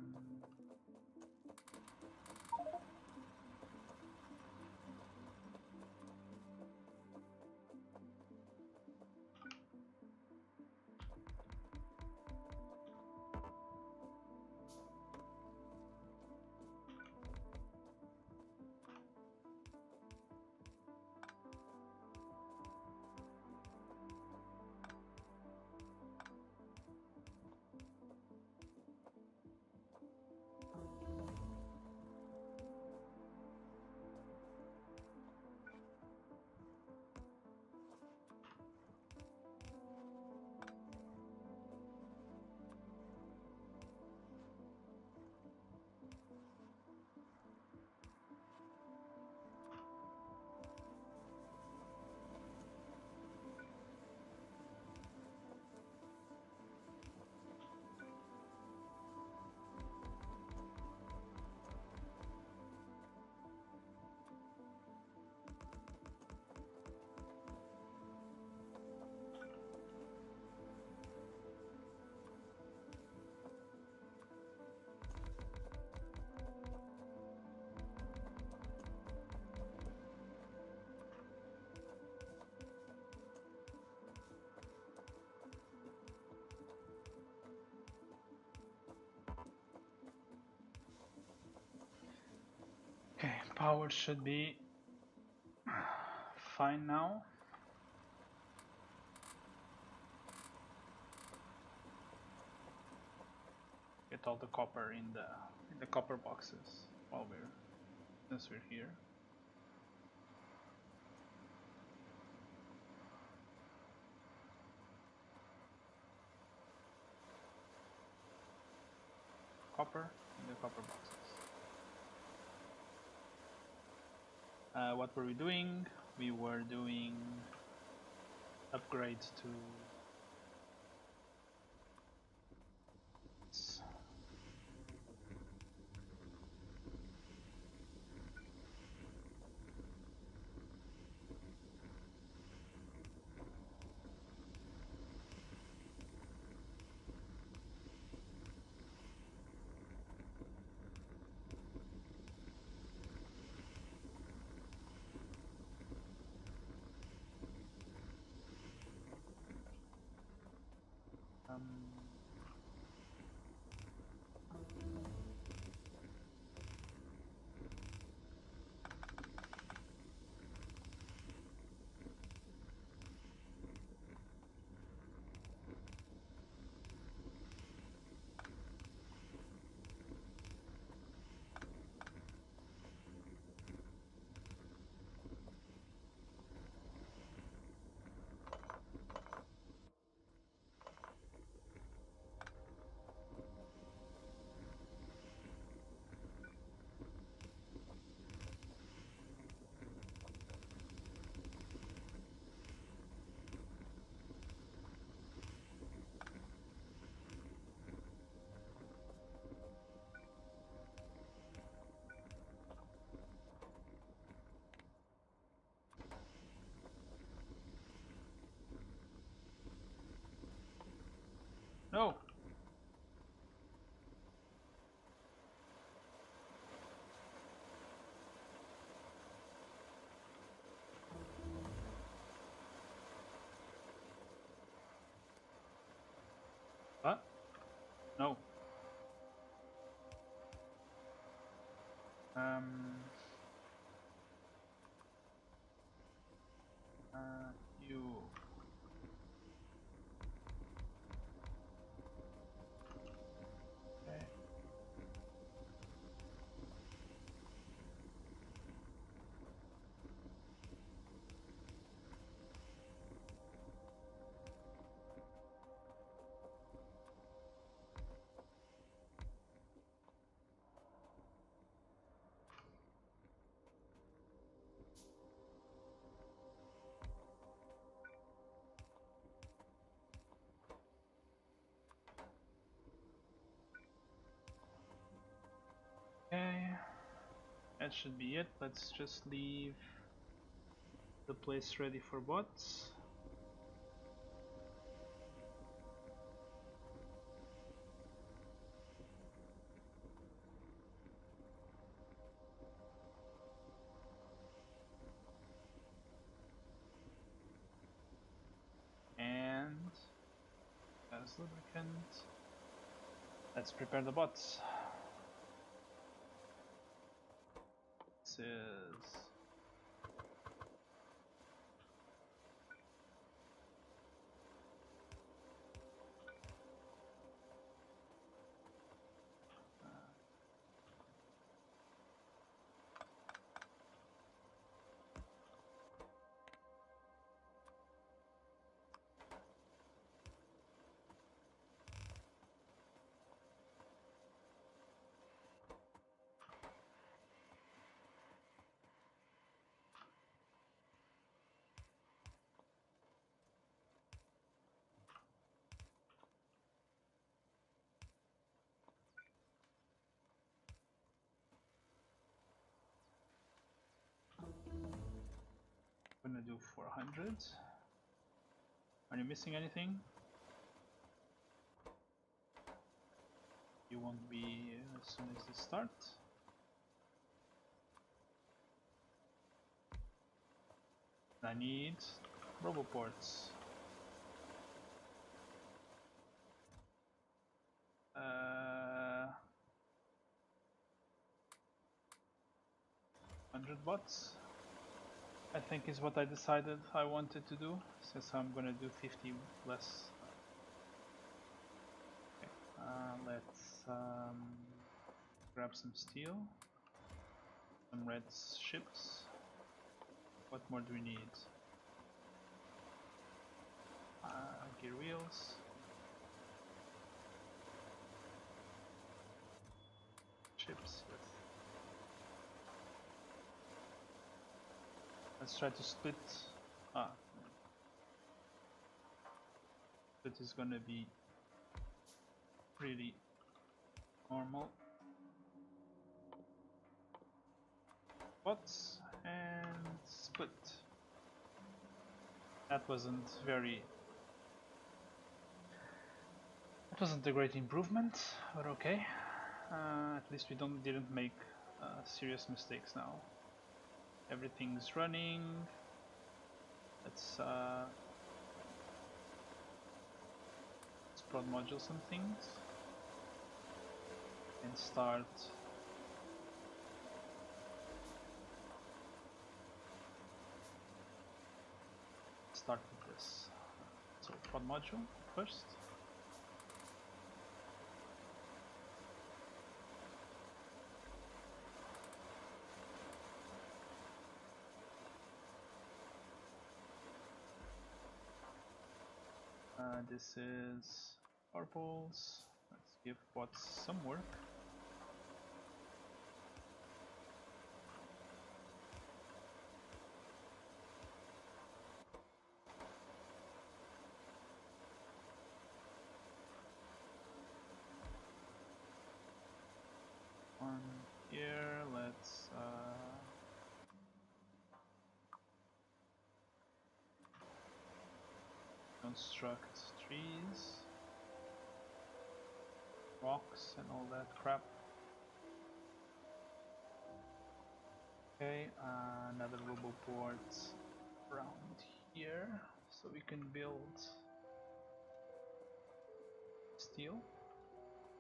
Okay, power should be fine now. Get all the copper in the in the copper boxes while we're since we're here. Copper in the copper boxes. Uh, what were we doing? We were doing upgrades to um, no. No. Um. Uh, you. Okay. Okay. That should be it. Let's just leave the place ready for bots. And as lubricant, let's prepare the bots. This is gonna do four hundred. Are you missing anything? You won't be as soon as you start. I need roboports. Uh, one hundred bots, I think, is what I decided I wanted to do, since I'm gonna do fifty less. Okay. Uh, let's um, grab some steel, some red ships. What more do we need? Uh, gear wheels. Chips, yes. Let's try to split. Ah, split is gonna be pretty normal. Bots and split. That wasn't very. That wasn't a great improvement, but okay. Uh, at least we don't didn't make uh, serious mistakes now. Everything's running. Let's uh, let's prod module some things and start. Start with this. So prod module first. Uh, this is purples. Let's give bots some work. One here. Let's. Uh, construct trees, rocks, and all that crap. Okay, uh, another roboport around here, so we can build steel.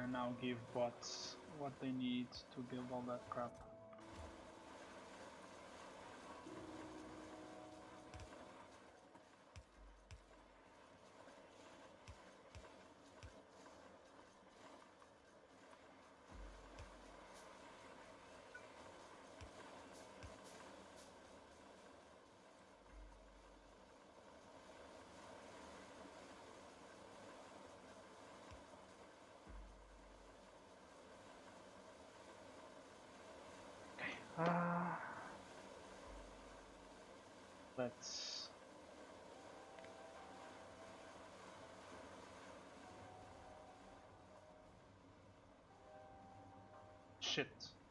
and now give bots what they need to build all that crap. Ah, let's shit.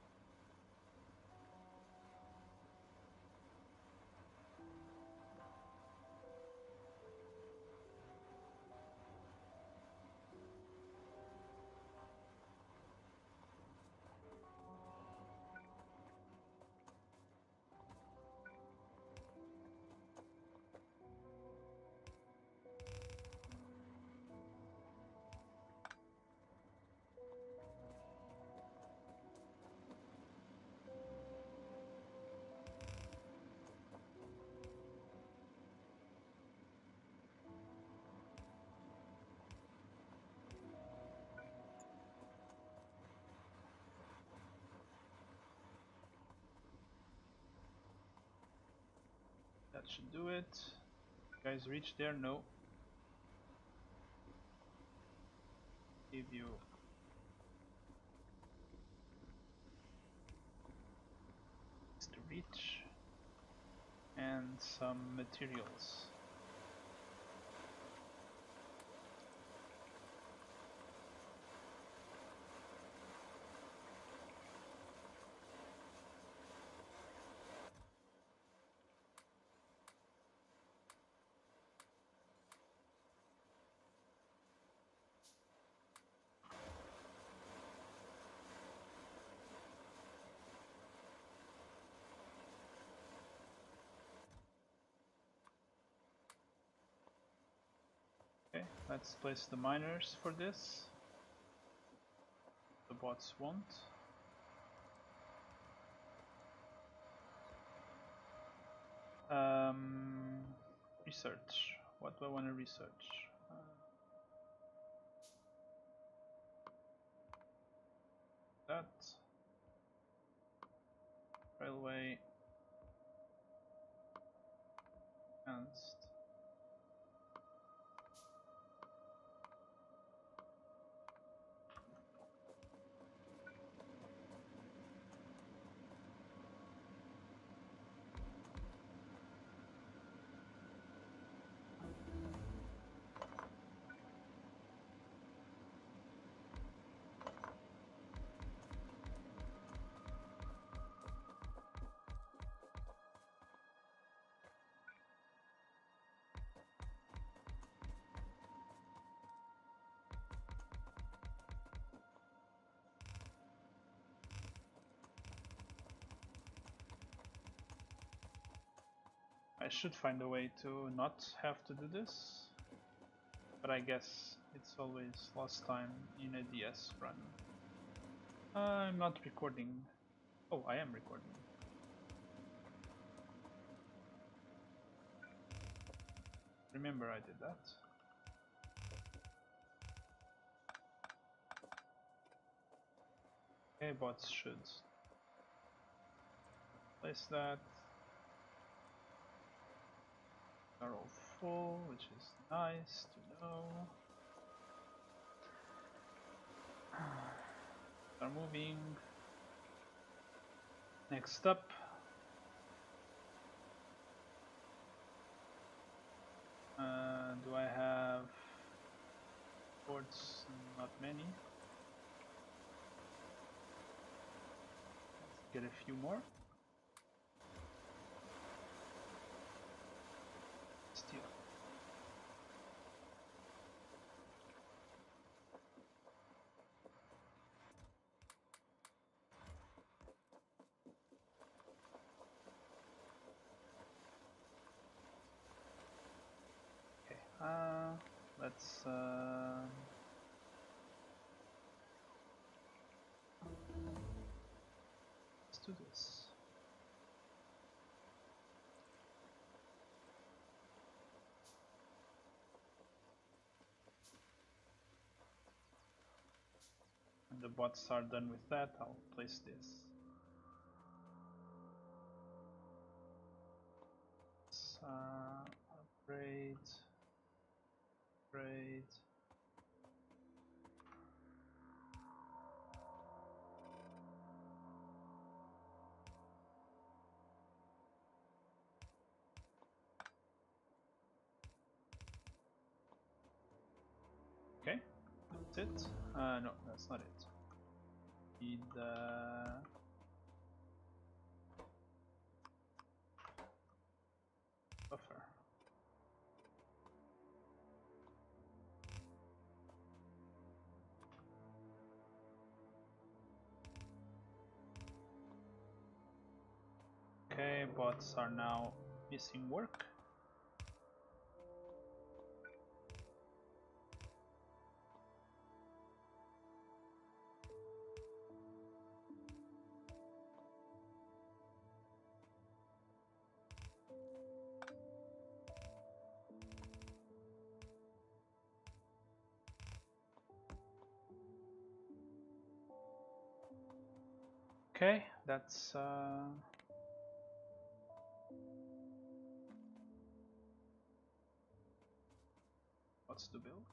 That should do it. You guys reach there? No. Give you to reach and some materials. Okay, let's place the miners for this. The bots won't. Um, research. What do I want to research? Uh, that. Railway. Advanced. I should find a way to not have to do this, but I guess it's always lost time in a D S run. I'm not recording. Oh, I am recording. Remember I did that. Okay, bots should place that. Are all full, which is nice to know. Are moving. Next up. Uh, do I have ports? Not many. Let's get a few more. Steel. Okay. Uh, let's. Uh, do this. When the bots are done with that, I'll place this. Uh, upgrade, upgrade. Okay, that's it. Uh, no, that's not it. Need uh, buffer. Okay, bots are now missing work. Okay, that's uh, what's to build.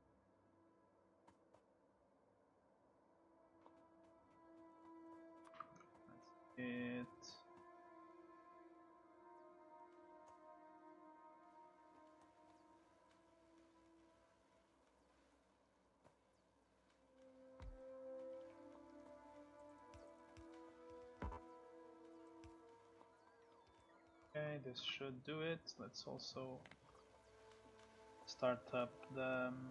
That's it. Okay, this should do it. Let's also start up the. Um,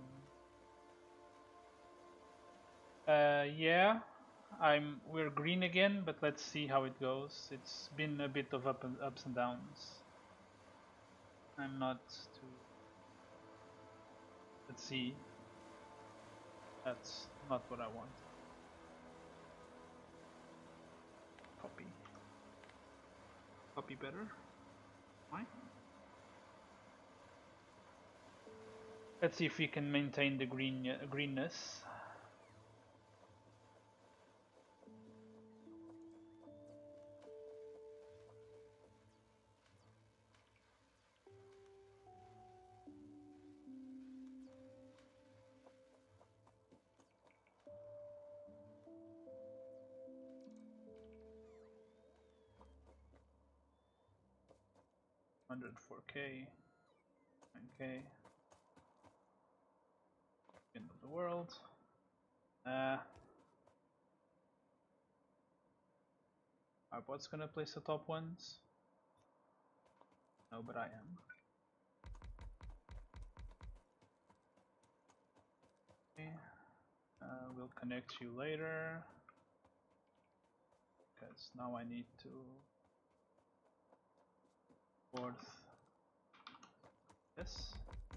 uh, yeah, I'm. We're green again, but let's see how it goes. It's been a bit of up and ups and downs. I'm not too. Let's see. That's not what I want. Copy. Copy better. Fine. Let's see if we can maintain the green uh, greenness. one hundred four K. Okay. End of the world. Uh, are bots gonna place the top ones? No, but I am. Okay. Uh, we'll connect you later. Because now I need to fourth this.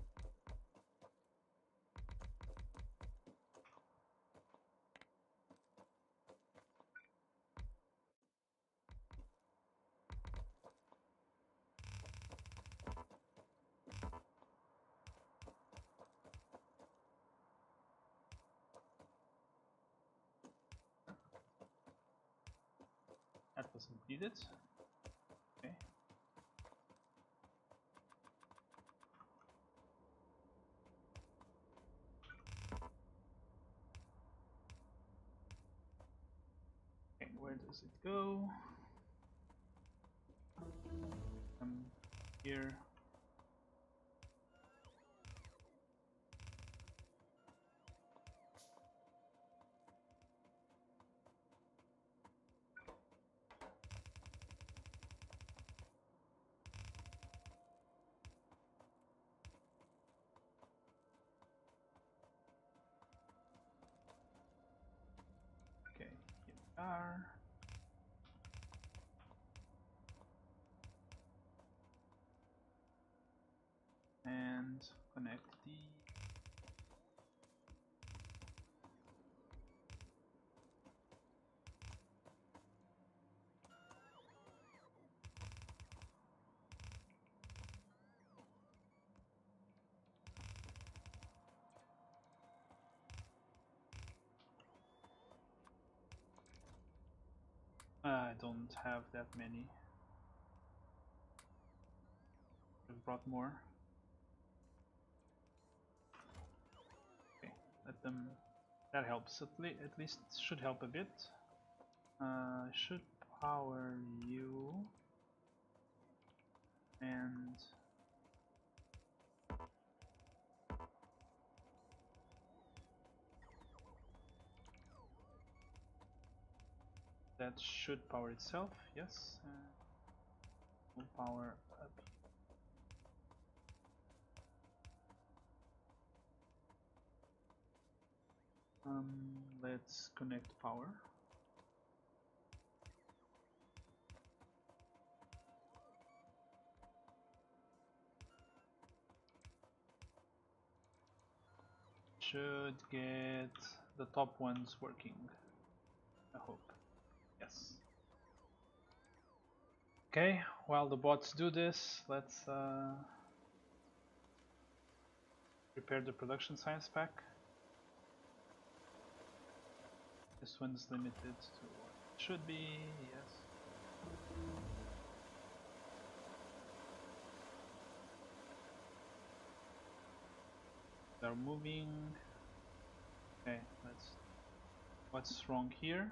That wasn't needed. Okay. Okay, where does it go? Um, here. Okay, here we are. And connect the I don't have that many. I've brought more. Okay, let them. That helps. At, le at least should help a bit. Uh, should power you and that should power itself. Yes. Uh, will power up. Um, let's connect power. Should get the top ones working. I hope. Yes. Okay, while the bots do this, let's uh, prepare the production science pack. This one's limited to what it should be, yes. They're moving. Okay, let's. What's wrong here?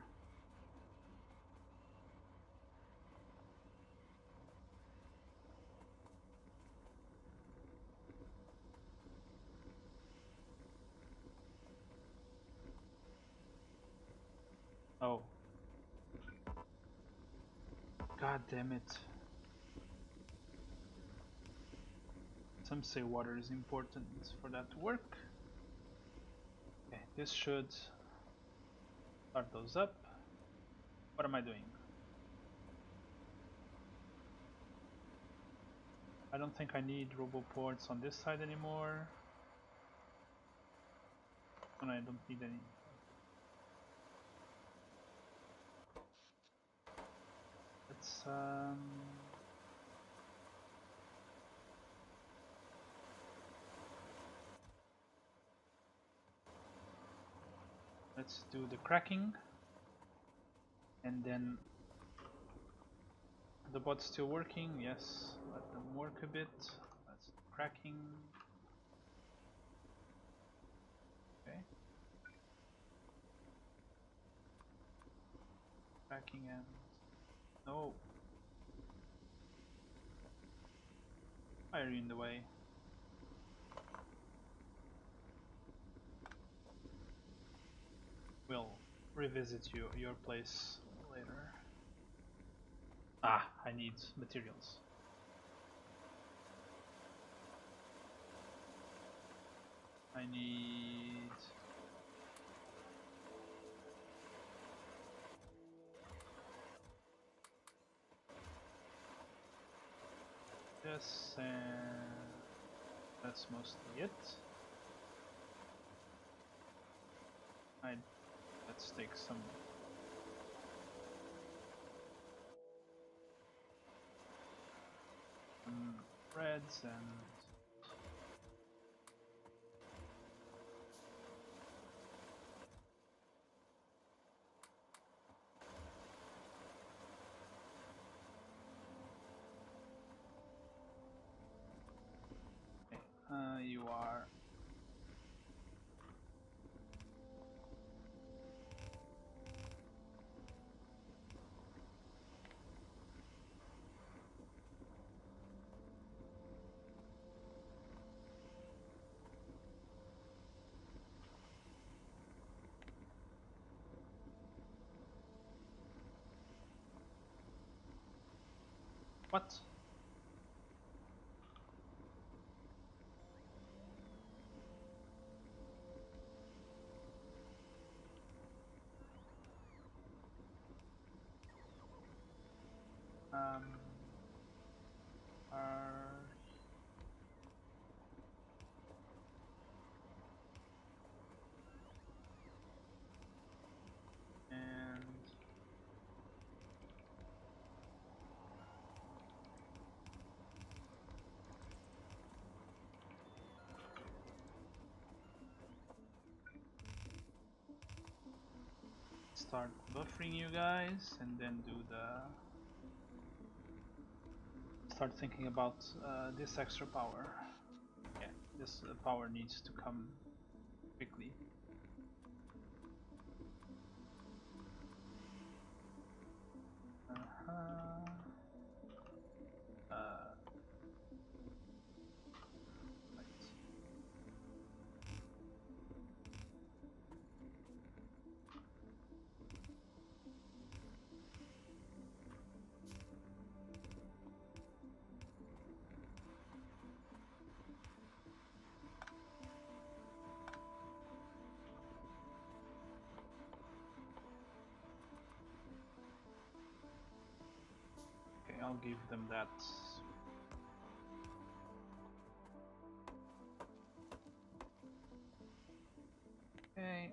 Oh. God damn it. Some say water is important for that to work. Okay, this should start those up. What am I doing? I don't think I need roboports on this side anymore. And I don't need any. Let's um let's do the cracking, and then the bot's still working. Yes, let them work a bit. Let's do cracking. Okay, cracking and no. Why are you in the way? We'll revisit you your place later. Ah, I need materials. I need this, and that's mostly it. I let's take some some reds and Uh, you are what? Um, are and start buffering you guys and then do the start thinking about uh, this extra power. Yeah, this uh, power needs to come quickly. Uh-huh. Uh, right. Okay, I'll give them that. Okay.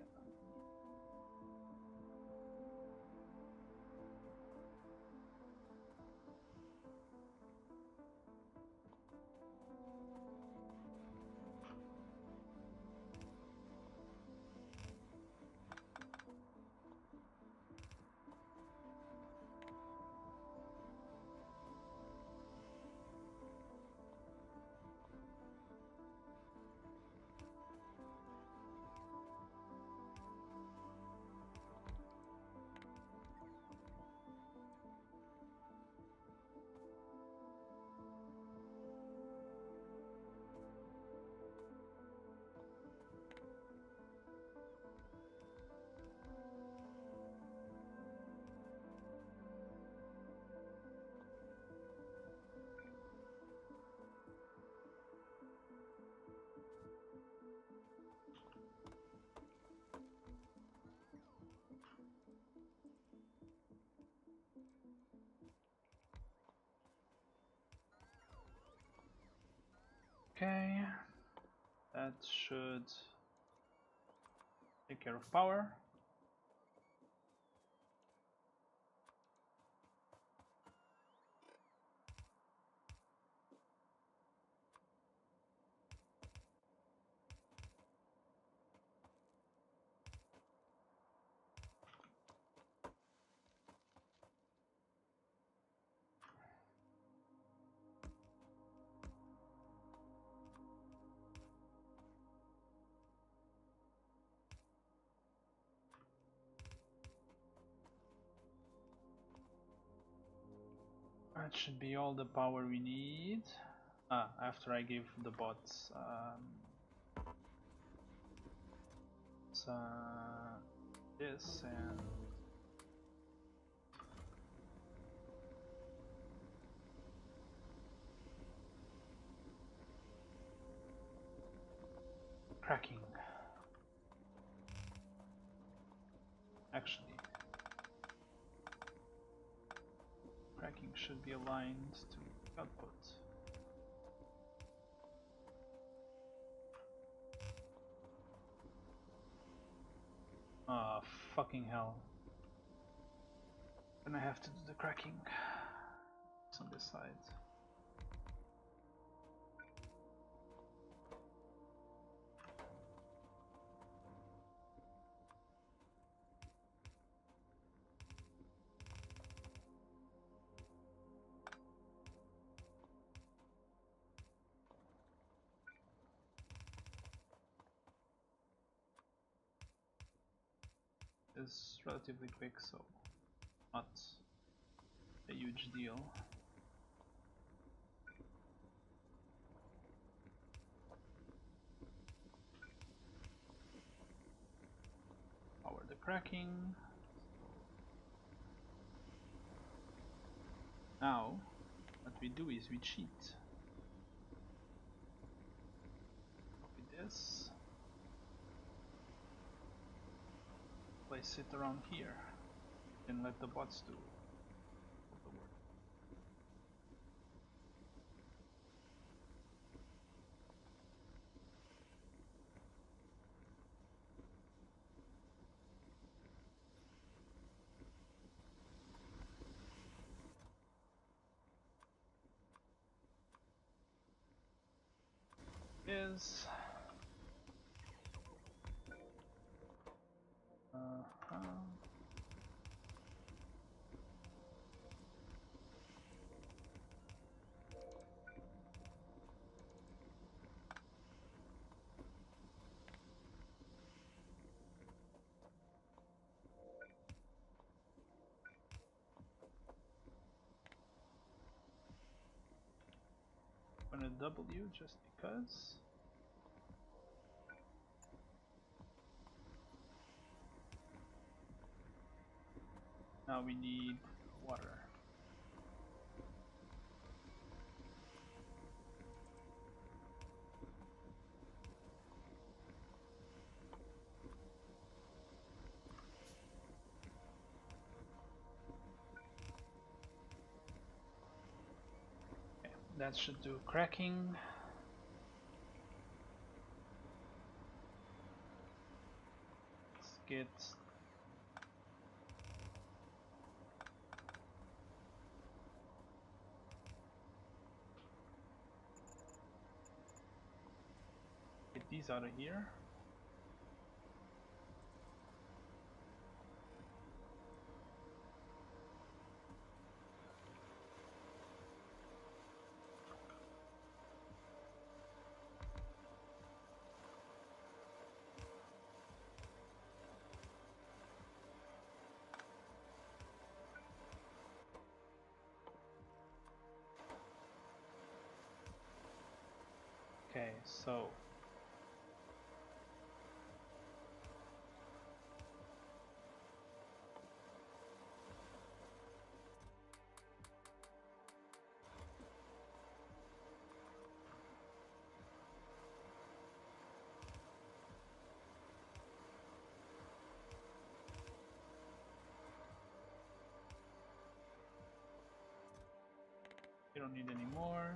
Okay, that should take care of power. That should be all the power we need. Ah, after I give the bots um, so this and cracking. Actually, cracking should be aligned to output. Ah, fucking hell. Then I have to do the cracking. It's on this side. Is relatively quick, so not a huge deal. Power the cracking. Now, what we do is we cheat. Copy this. Place it around here. Then let the bots do the work. Is uh -huh. a W just because. Now we need water. Okay, that should do cracking. Let's get get these out of here. Okay, so we don't need any more.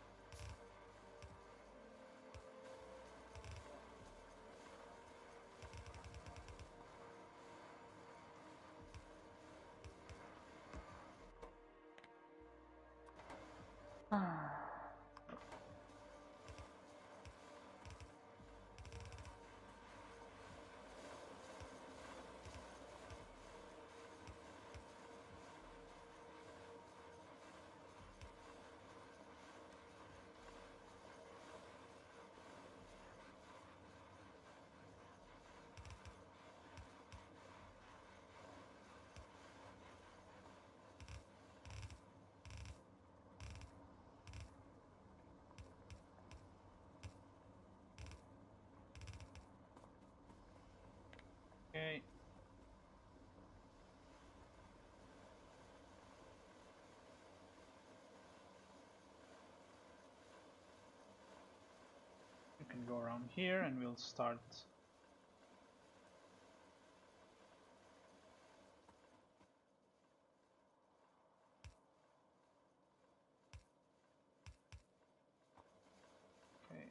Okay. You can go around here and we'll start. Okay.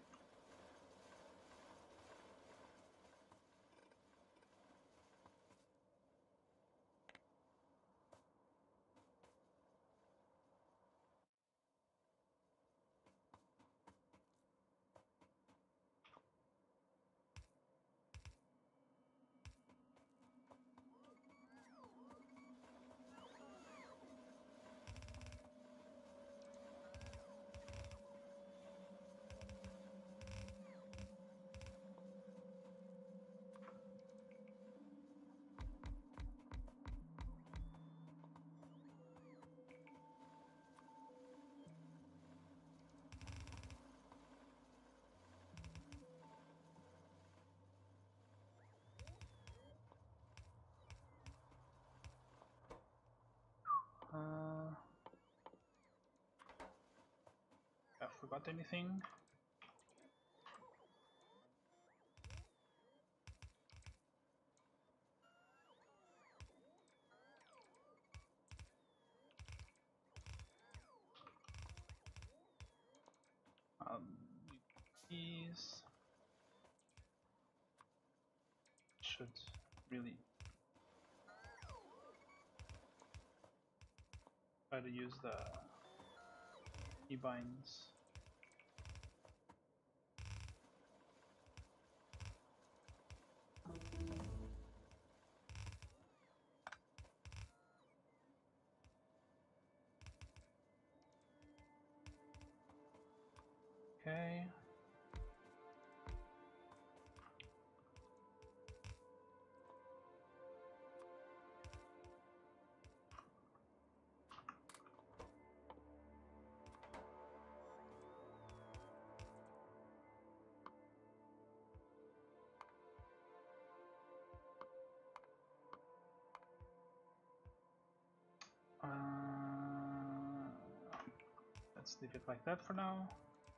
Uh, I forgot anything. Um, these should really try to use the keybinds. Okay. Uh, let's leave it like that for now.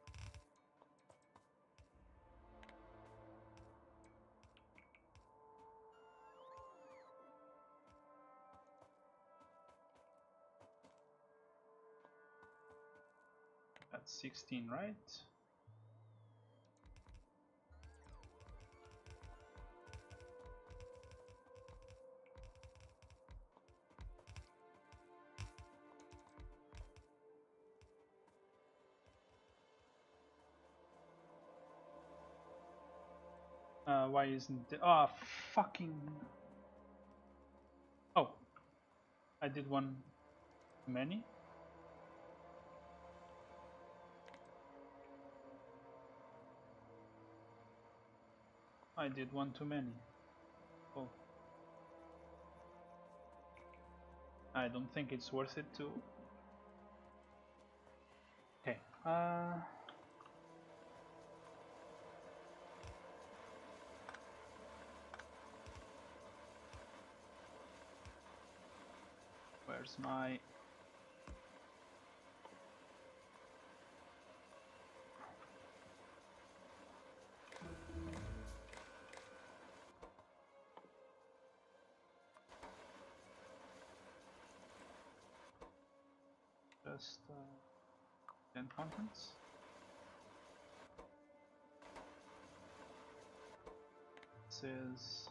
That's sixteen, right? Uh, why isn't it? Oh, fucking. Oh, I did one too many. I did one too many. Oh. I don't think it's worth it to. Okay. Uh. Where's my. Just uh, ten contents. This is.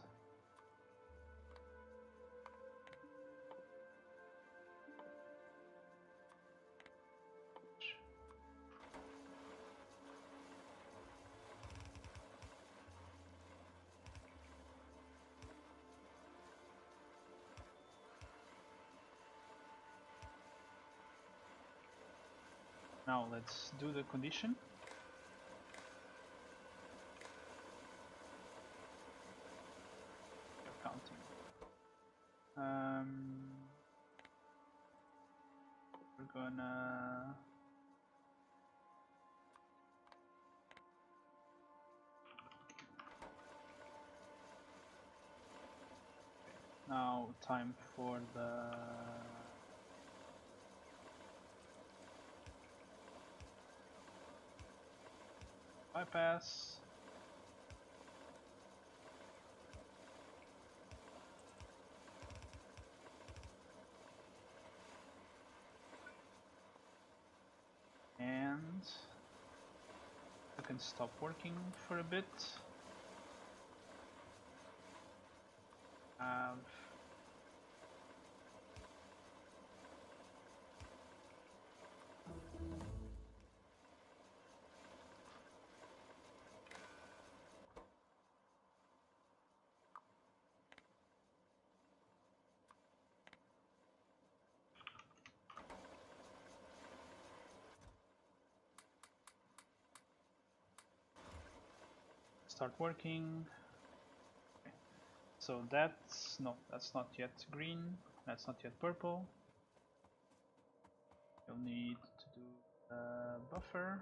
Now let's do the condition. You're counting. Um, we're gonna. Now time for the bypass. And you can stop working for a bit. Have start working. Okay. So that's no, that's not yet green. That's not yet purple. You'll need to do the buffer.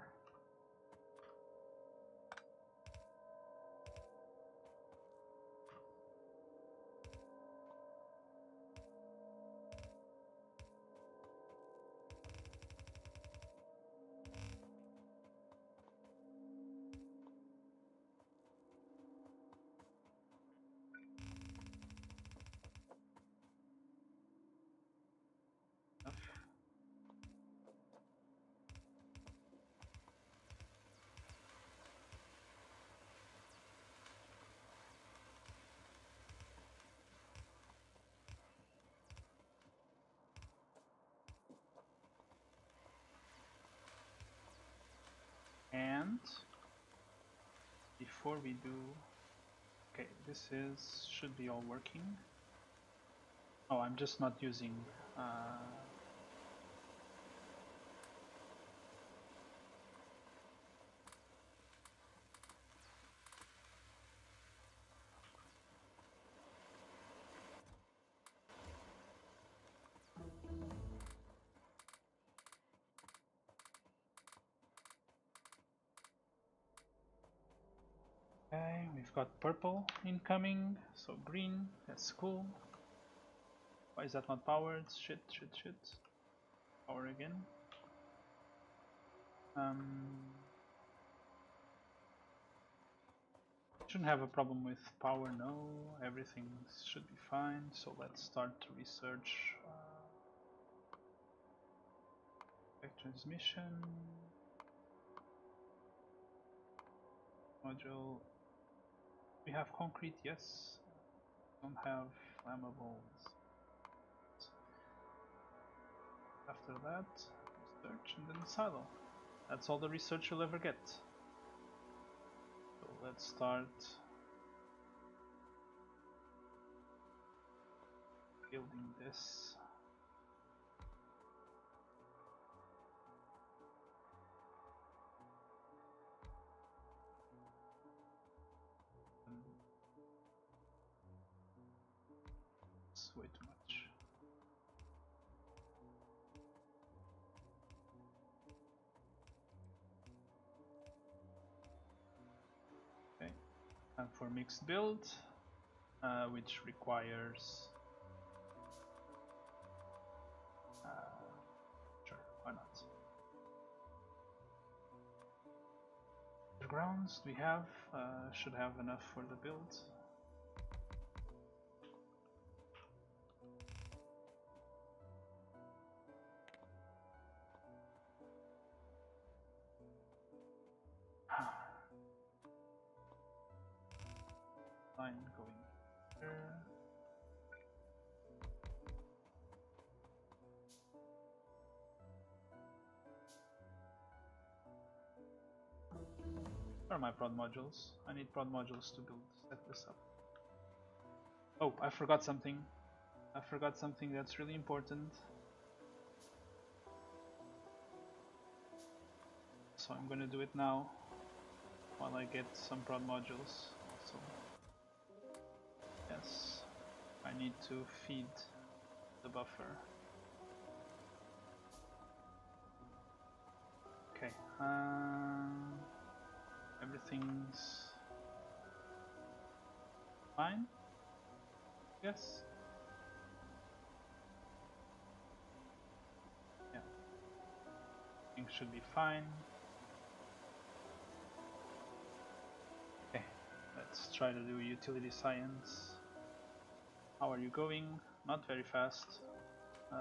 And before we do, okay, this is should be all working. Oh, I'm just not using. Uh, Okay, we've got purple incoming, so green, that's cool. Why is that not powered? Shit, shit, shit. Power again. Um, shouldn't have a problem with power, no. Everything should be fine. So let's start to research uh, back transmission module. We have concrete, yes. Don't have flammables. After that, research and then silo. That's all the research you'll ever get. So let's start building this. It's way too much. Okay, and for mixed build, uh, which requires uh, sure, why not? The grounds we have uh, should have enough for the build. Line going here. Where are my prod modules? I need prod modules to build set this up. Oh, I forgot something. I forgot something that's really important. So I'm gonna do it now while I get some prod modules also. Yes, I need to feed the buffer. Okay, um, everything's fine, yes? Yeah, things should be fine. Okay, let's try to do utility science. How are you going? Not very fast. Uh,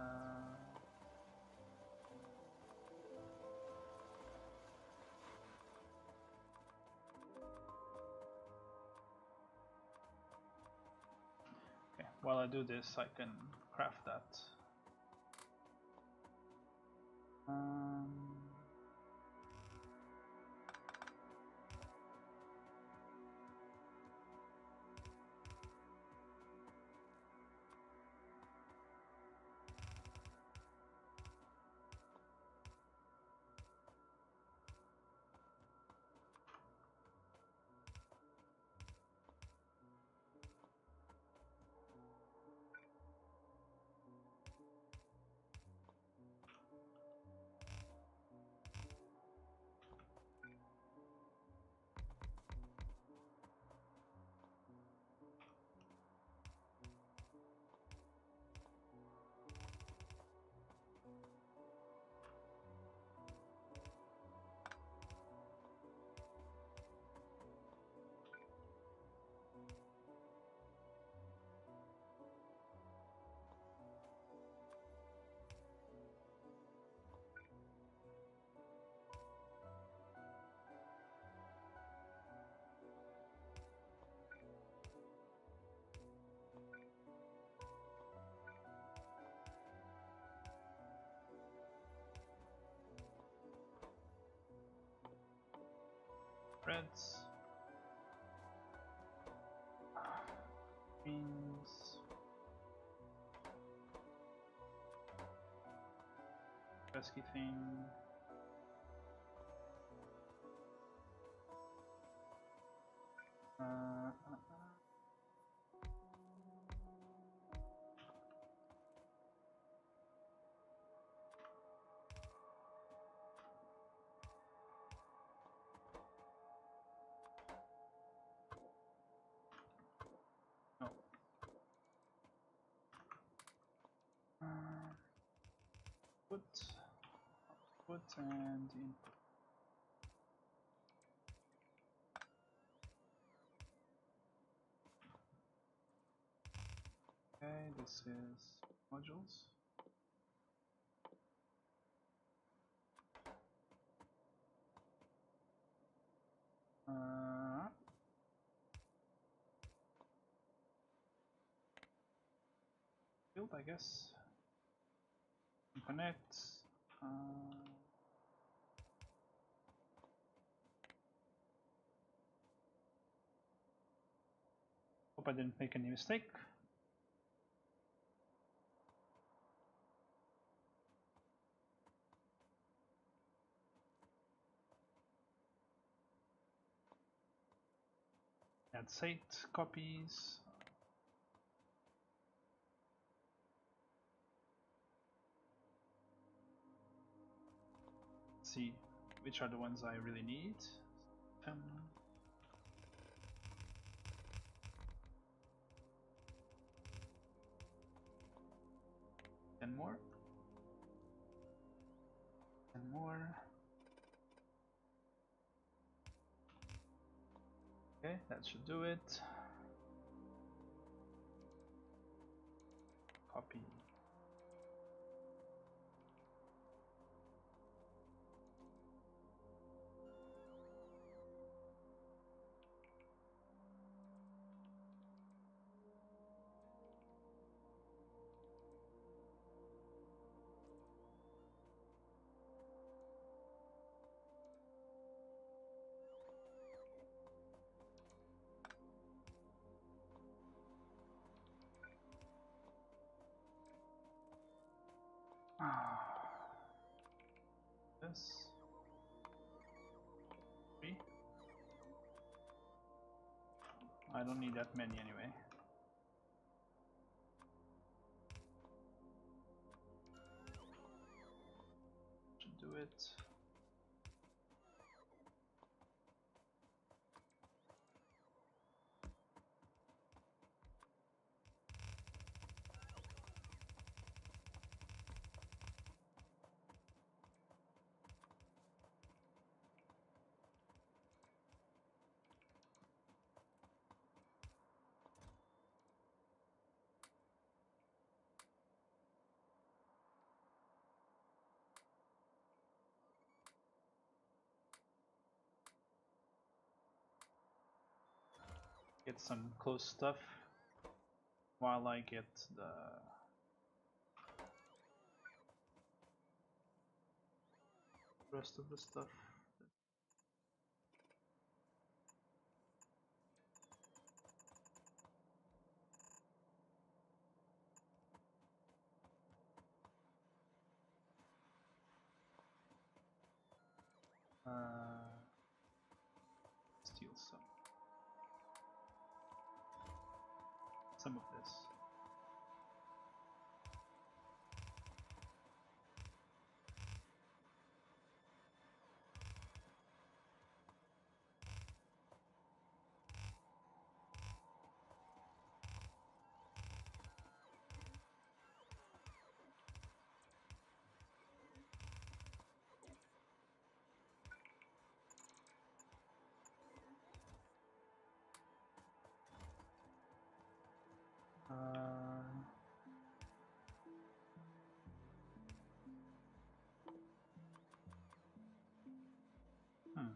okay, while I do this, I can craft that. Um, Reds, greens, pesky thing. Uh, uh, uh. No. output, output, and input. Okay, this is modules. Uh, build, I guess. Connect. Uh, hope I didn't make any mistake. Add state copies. Let's see which are the ones I really need. Um, ten more. ten more. Okay, that should do it. Copy. This. Three. I don't need that many anyway. Should do it. Get some close stuff while I get the rest of the stuff. Uh, steal some. Some of this. Uh, hmm.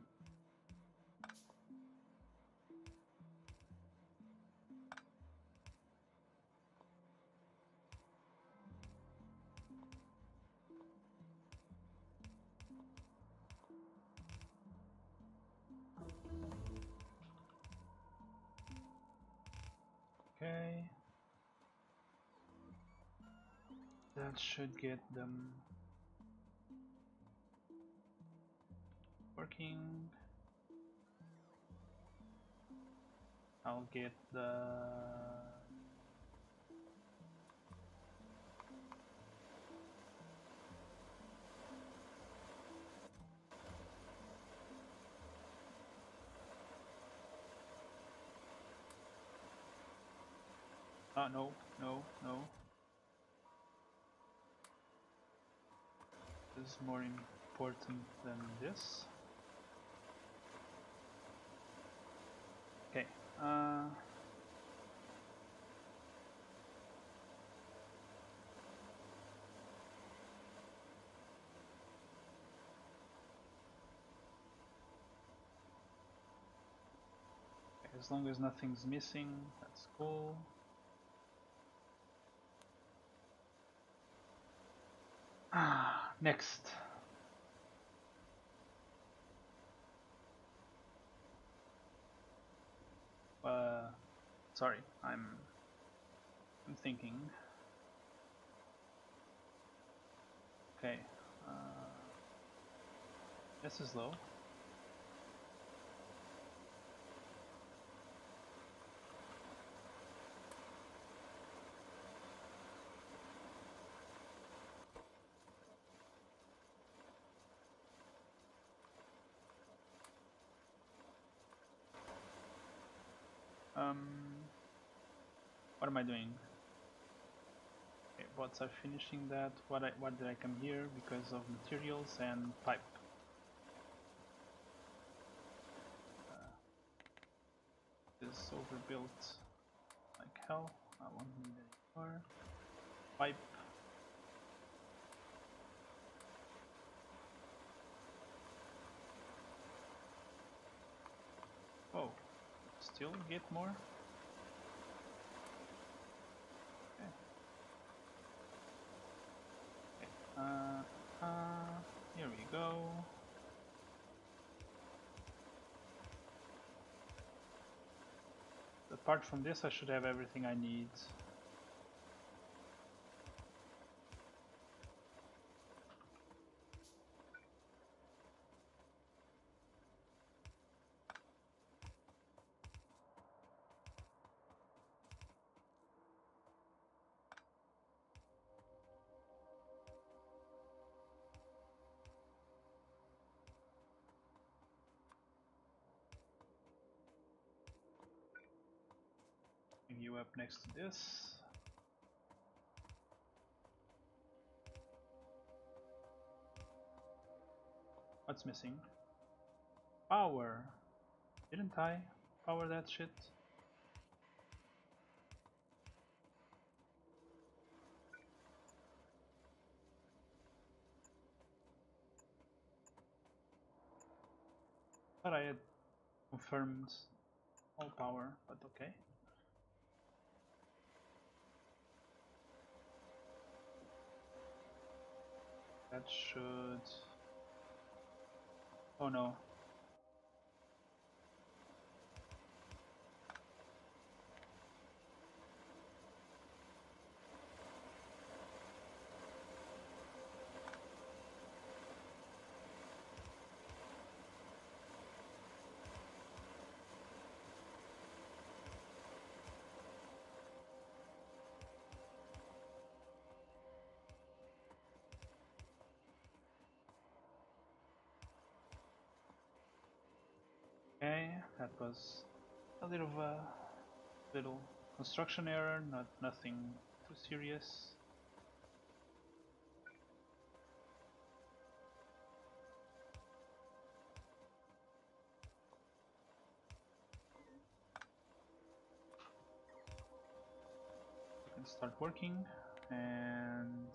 Okay. That should get them working. I'll get the ah no, no, no. is more important than this. Okay. Uh, as long as nothing's missing, that's cool. Ah, next. Uh, sorry, I'm I'm thinking. Okay. Uh, this is low. Um, what am I doing? Okay, bots are finishing that. What I what did I come here? Because of materials and pipe. Uh, is overbuilt like hell. I won't need any more. Pipe. Oh, still get more? Okay. Okay. Uh, uh, here we go. Apart from this, I should have everything I need. Bring you up next to this. What's missing? Power. Didn't I power that shit? Thought I had confirmed all power, but okay. That should... Oh no. Okay, that was a little of a little construction error, not nothing too serious. You can start working and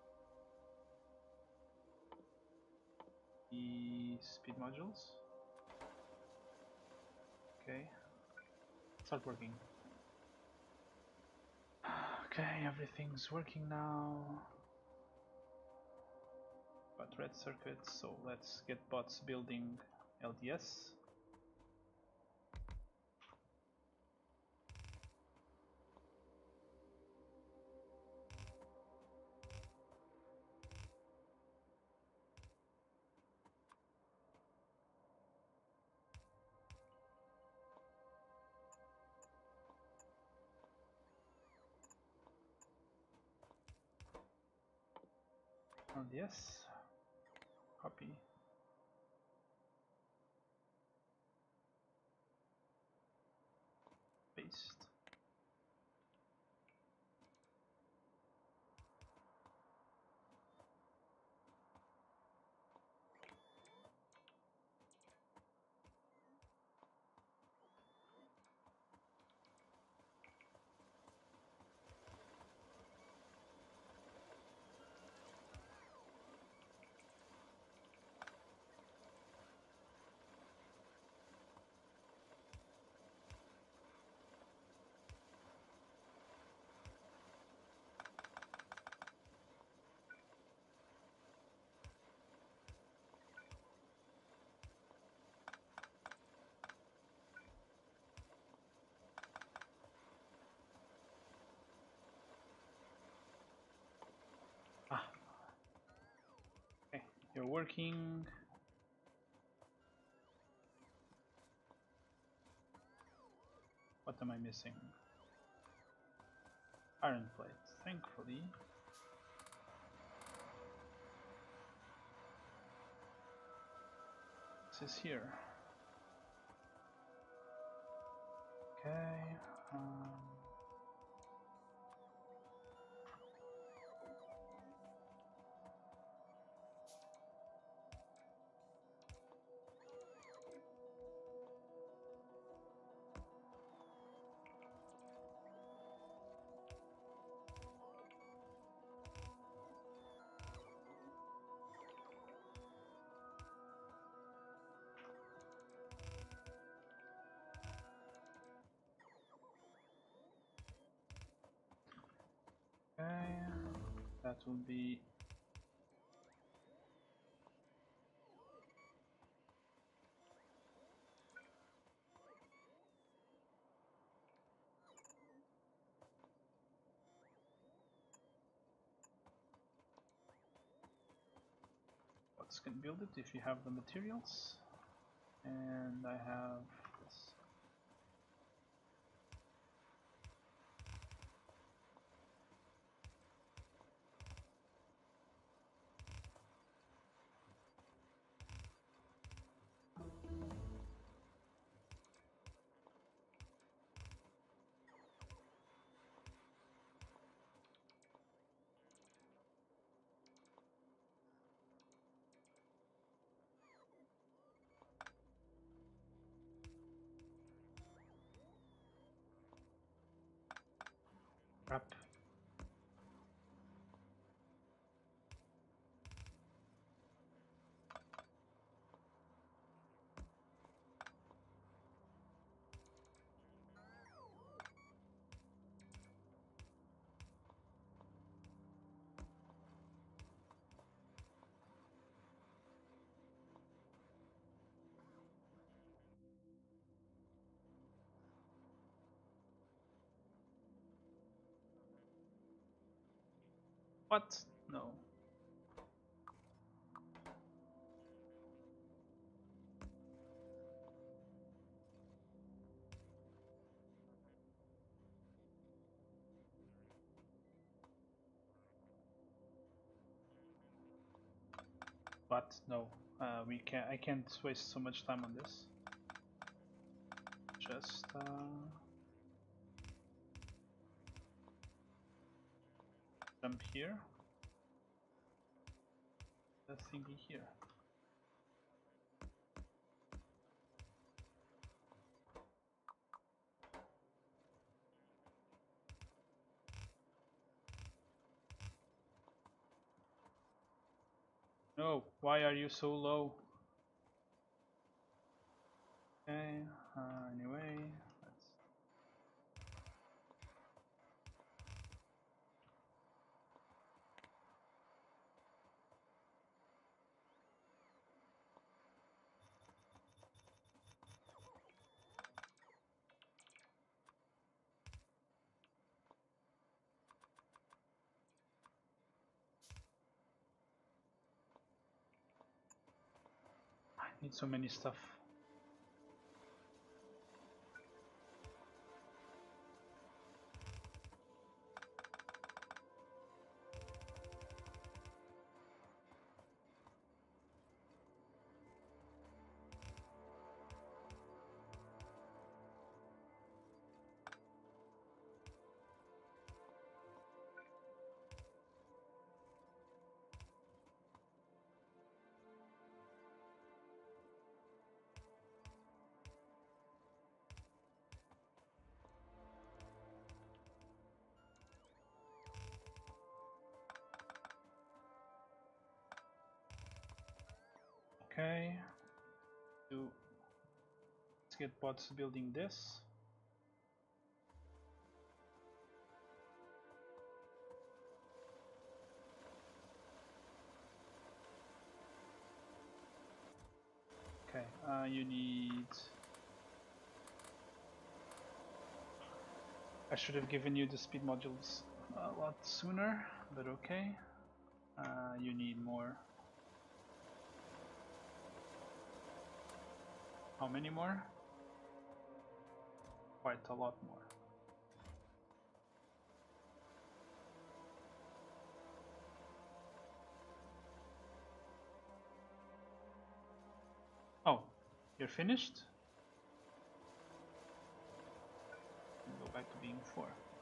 the speed modules. Okay, start working. Okay, everything's working now. Got red circuits, so let's get bots building L D S. L D S, copy. Paste. working. What am I missing? Iron plate, thankfully. This is here. Okay. Um, okay. That will be what's can build it if you have the materials. And I have this. Crap. What? No. But no, uh, we can. I can't waste so much time on this. Just uh, jump here. The thingy here. No, why are you so low? Okay, uh, anyway, let's... I need so many stuff. Okay, do let's get bots building this. Okay, uh, you need... I should have given you the speed modules a lot sooner, but okay. Uh, you need more How many more? Quite a lot more. Oh, you're finished? Go back to being four.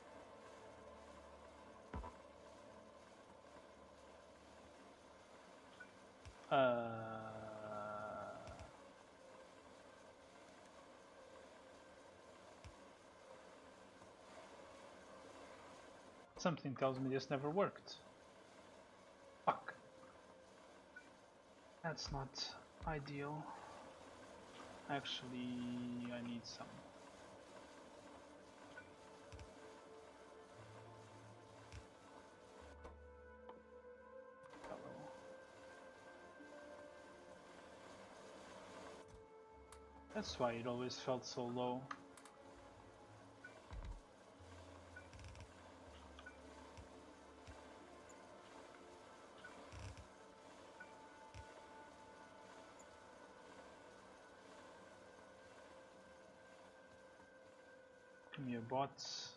Uh, something tells me this never worked. Fuck. That's not ideal. Actually, I need some. That's why it always felt so low. Give me your bots.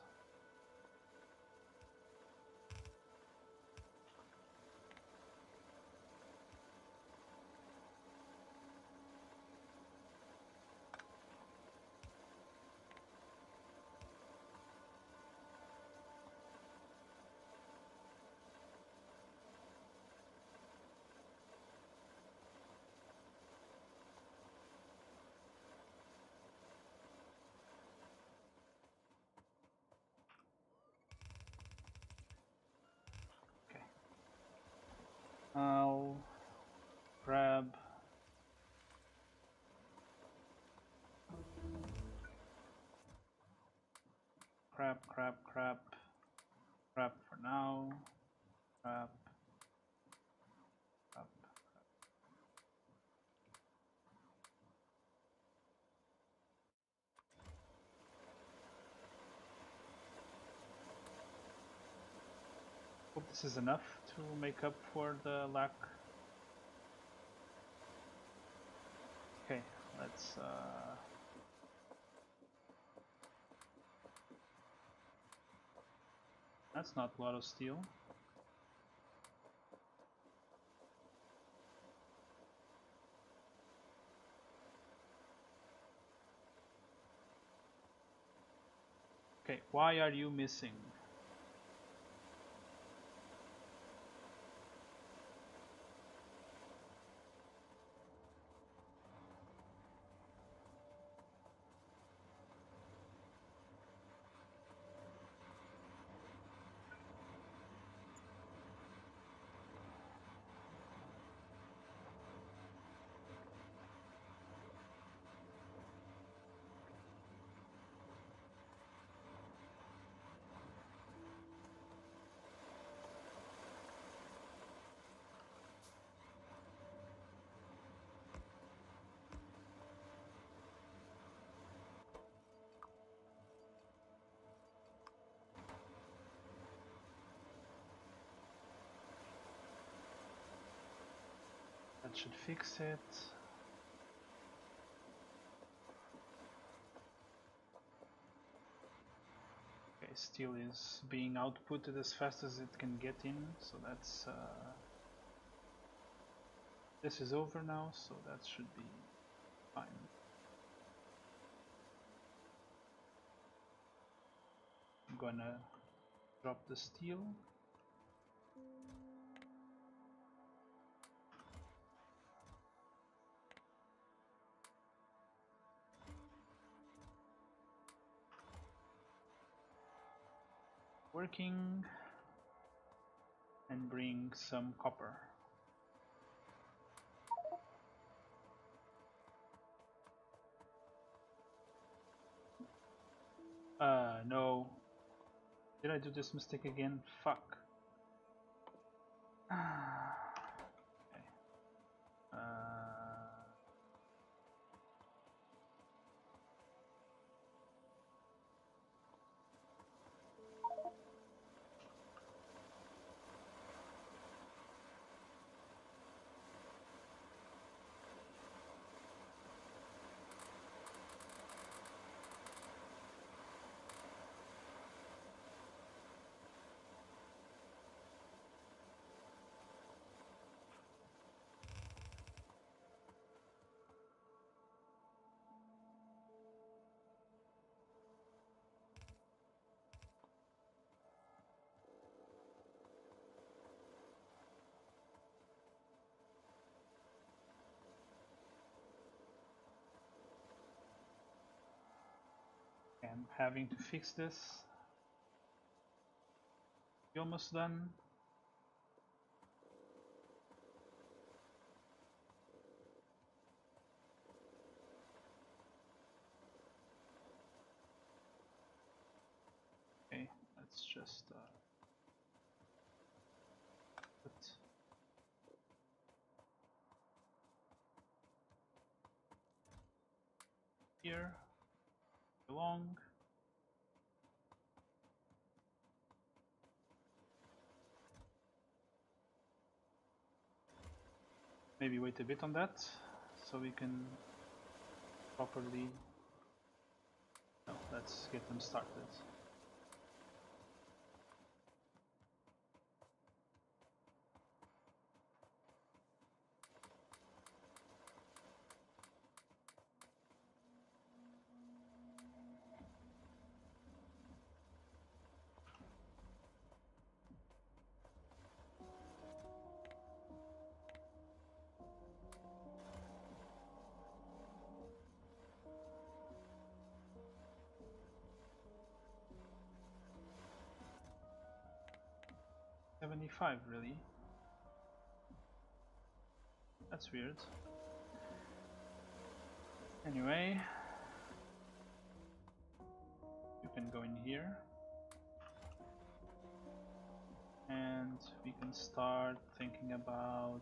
I'll grab crap, crap, crap, crap for now, crap, crap. Hope this is enough to make up for the lack. Okay, let's uh that's not a lot of steel. Okay, why are you missing? That should fix it. Okay, steel is being outputted as fast as it can get in, so that's uh, this is over now, so that should be fine. I'm gonna drop the steel. Working, and bring some copper. Uh, no. Did I do this mistake again? Fuck. Okay. Uh, I'm having to fix this. We're almost done. Okay, let's just uh, put here along. Maybe wait a bit on that so we can properly. No, let's get them started. seventy-five, really? That's weird. Anyway, you can go in here and we can start thinking about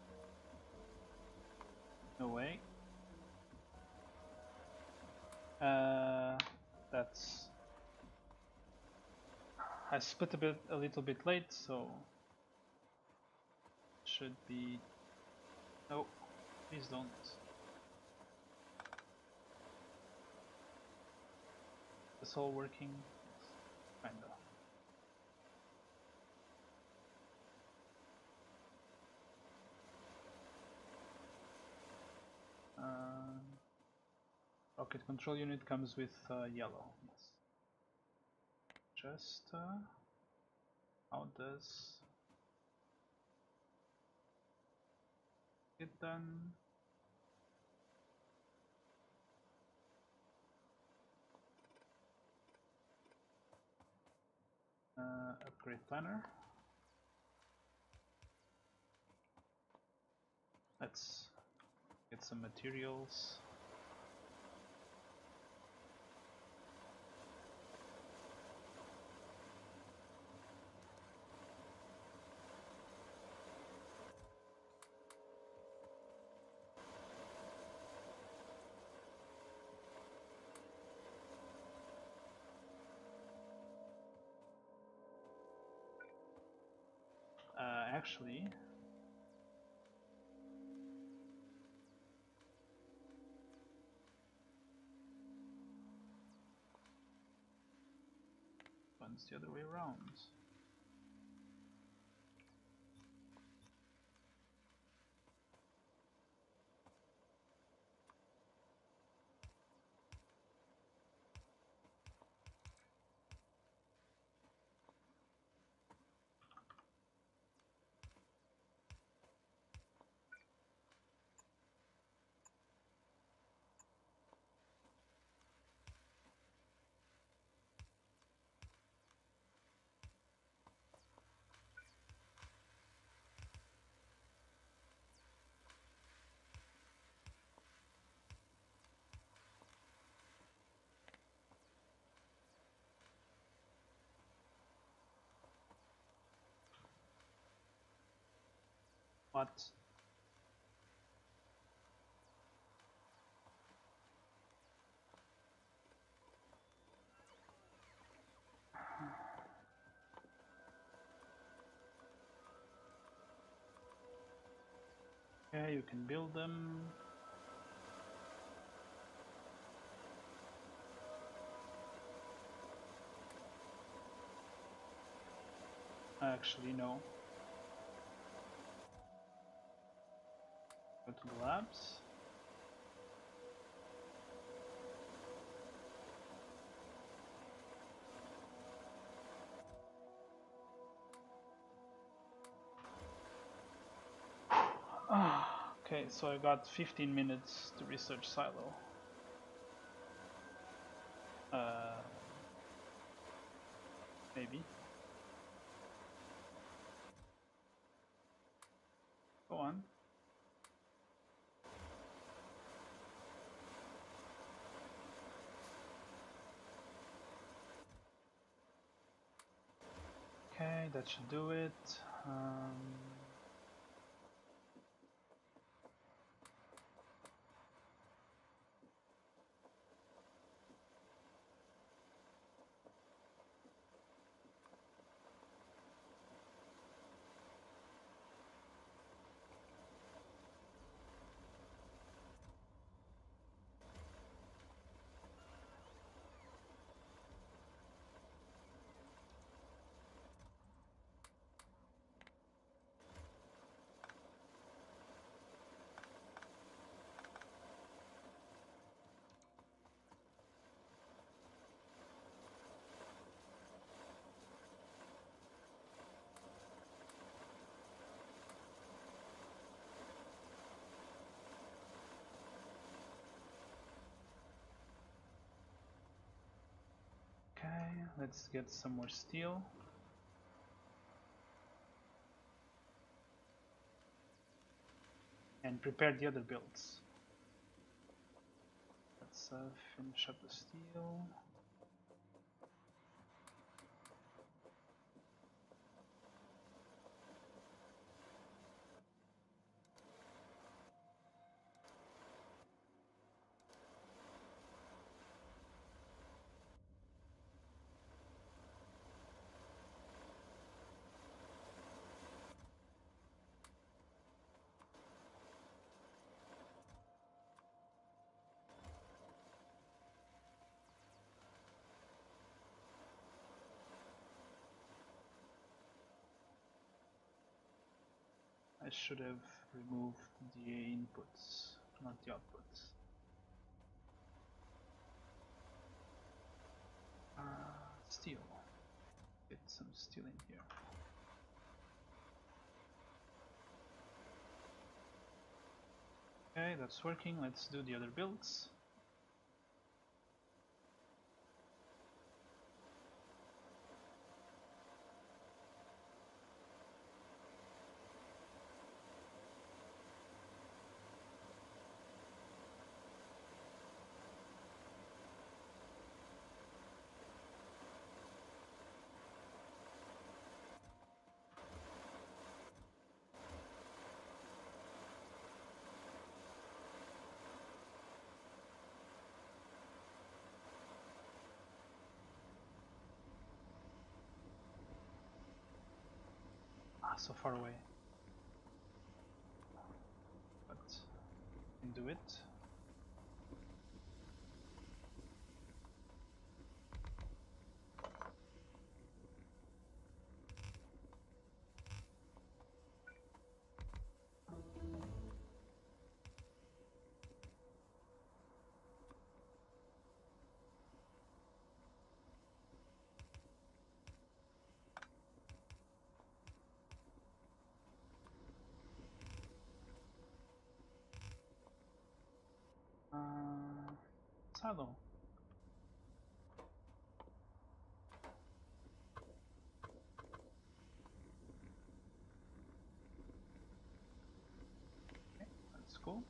no way. Uh, that's I split a bit a little bit late, so should be. No, please don't. Is all working? Kinda. Uh, rocket control unit comes with uh, yellow. Yes. Just uh, how does it done? Uh, upgrade planner. Let's get some materials. Uh, actually, one's the other way around. What? Yeah, you can build them. Actually, no. Go to the labs. Ah, okay, so I got fifteen minutes to research Silo. Uh, Maybe. Go on. Okay, that should do it. Um, okay, let's get some more steel. And prepare the other builds. Let's uh, finish up the steel. I should have removed the inputs, not the outputs. Uh, steel. Get some steel in here. Okay, that's working. Let's do the other builds. Ah, so far away. But I can do it. Uh, silo. Okay, that's cool.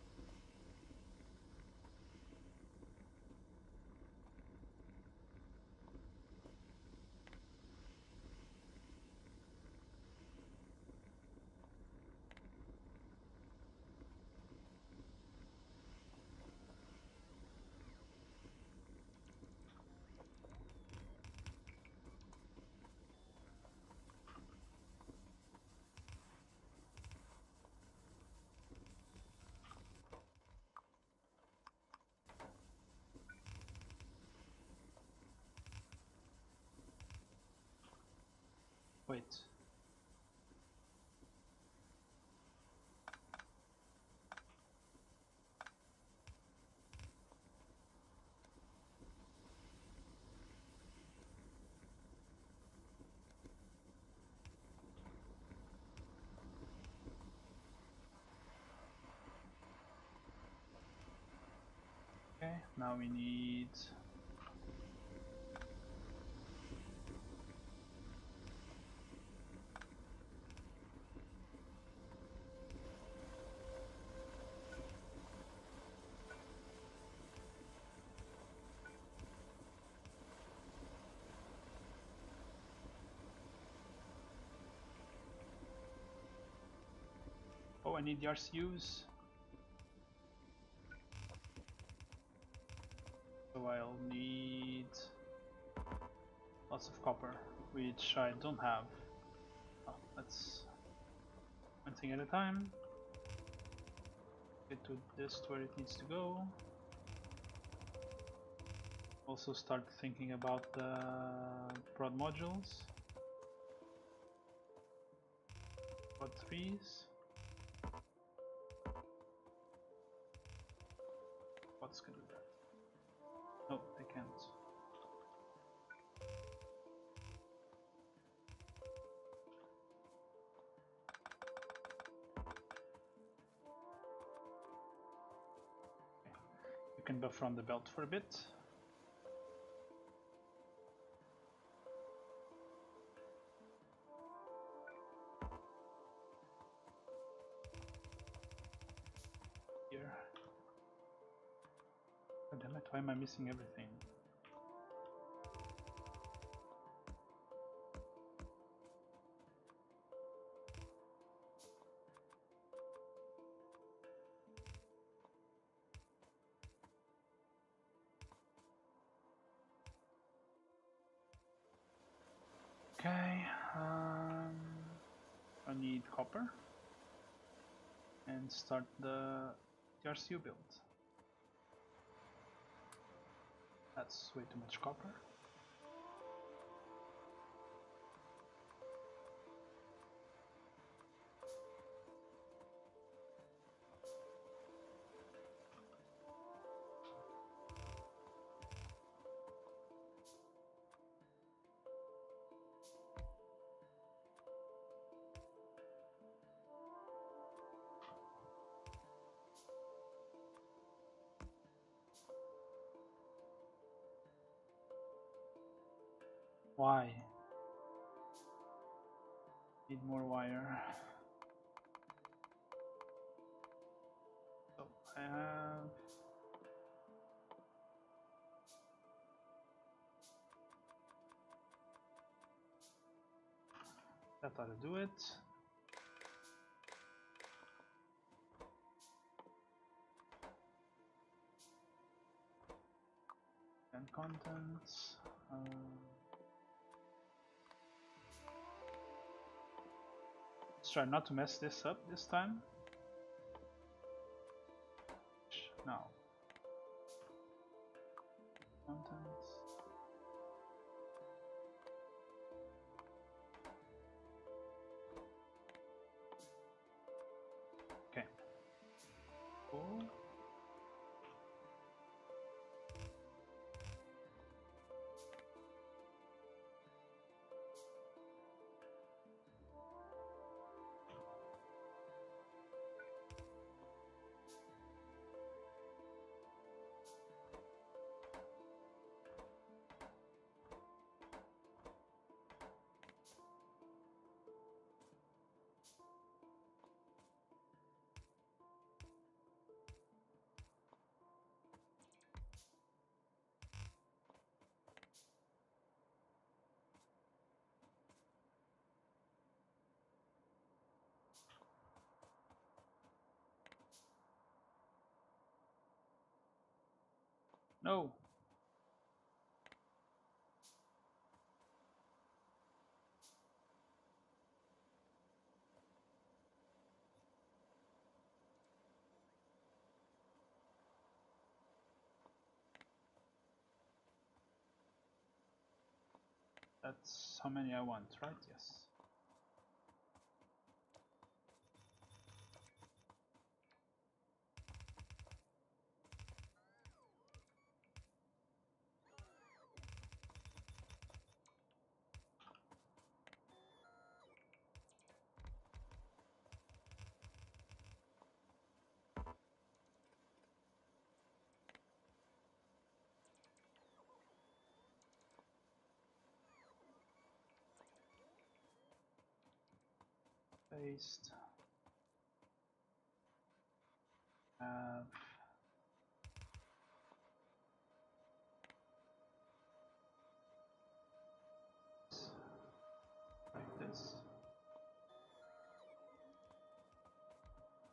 Wait. Okay, now we need Oh, I need the R C Us. So I'll need lots of copper, which I don't have. Oh, let's one thing at a time. Get to this to where it needs to go. Also start thinking about the prod modules. Prod threes. What's gonna do that? No, they can't. Okay. You can buffer on the belt for a bit. Here. Oh, damn it, why am I missing everything? Okay, um, I need copper and start the R C U build. That's way too much copper. Why? Need more wire. So I have that ought to do it. And contents. Um, let's try not to mess this up this time. Now. Contents. Okay. Cool. No. That's how many I want, right? Yes. Paste. Have like this.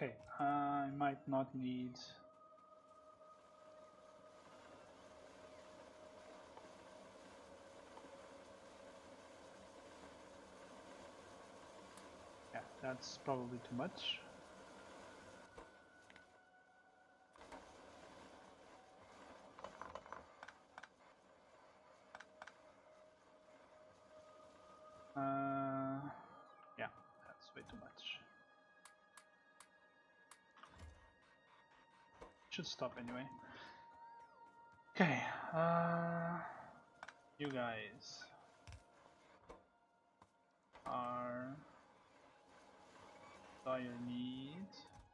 Okay, I might not need. Yeah, that's probably too much. Uh, yeah, that's way too much. Should stop anyway. Okay, uh, you guys are dire need.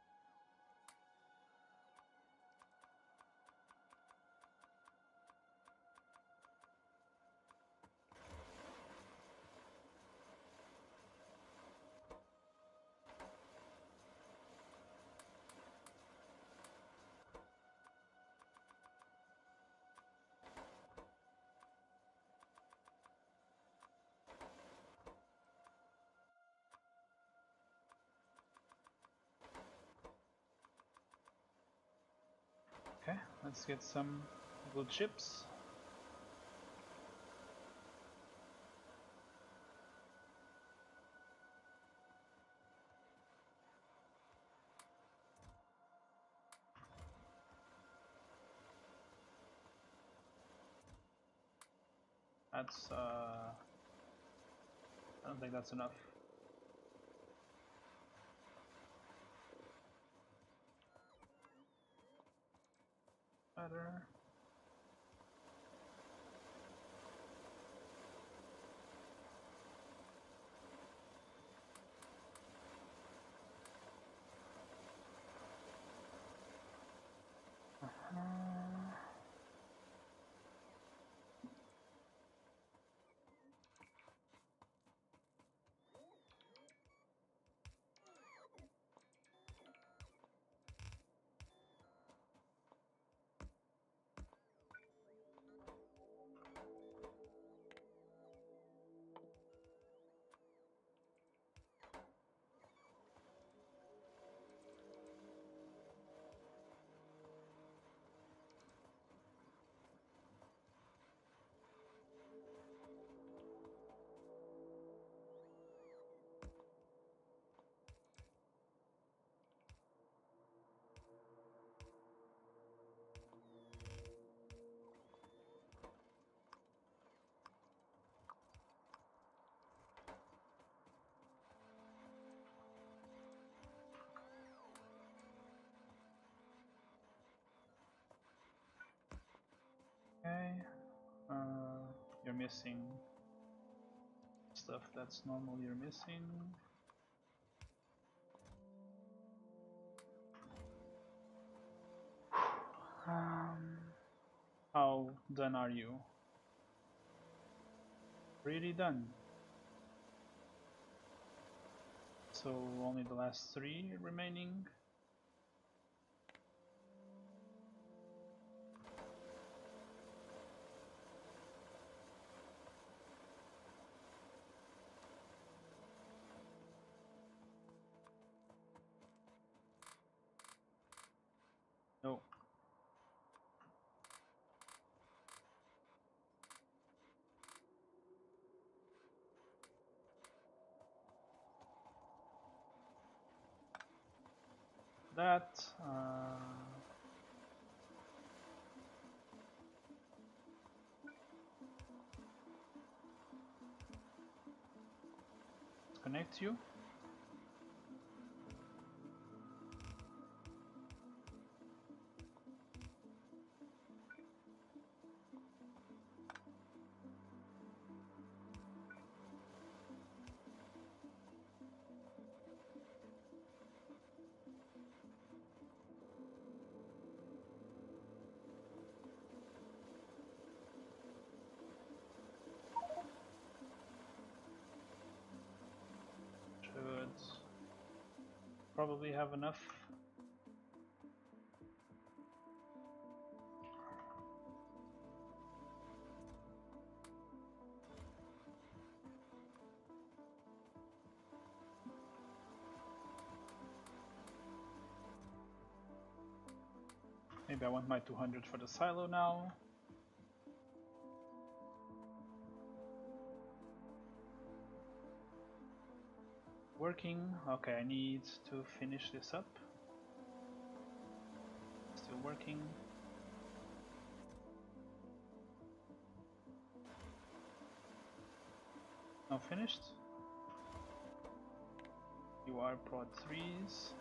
Okay, let's get some blue chips. That's, uh, I don't think that's enough. Better. Uh-huh. Okay, uh, you're missing stuff that's normal you're missing. Um, how done are you? Pretty done. So only the last three remaining. No. That. Uh, connect you. Should probably have enough. Maybe I want my two hundred for the silo now. Working. Okay, I need to finish this up. Still working. Now finished. You are prod threes.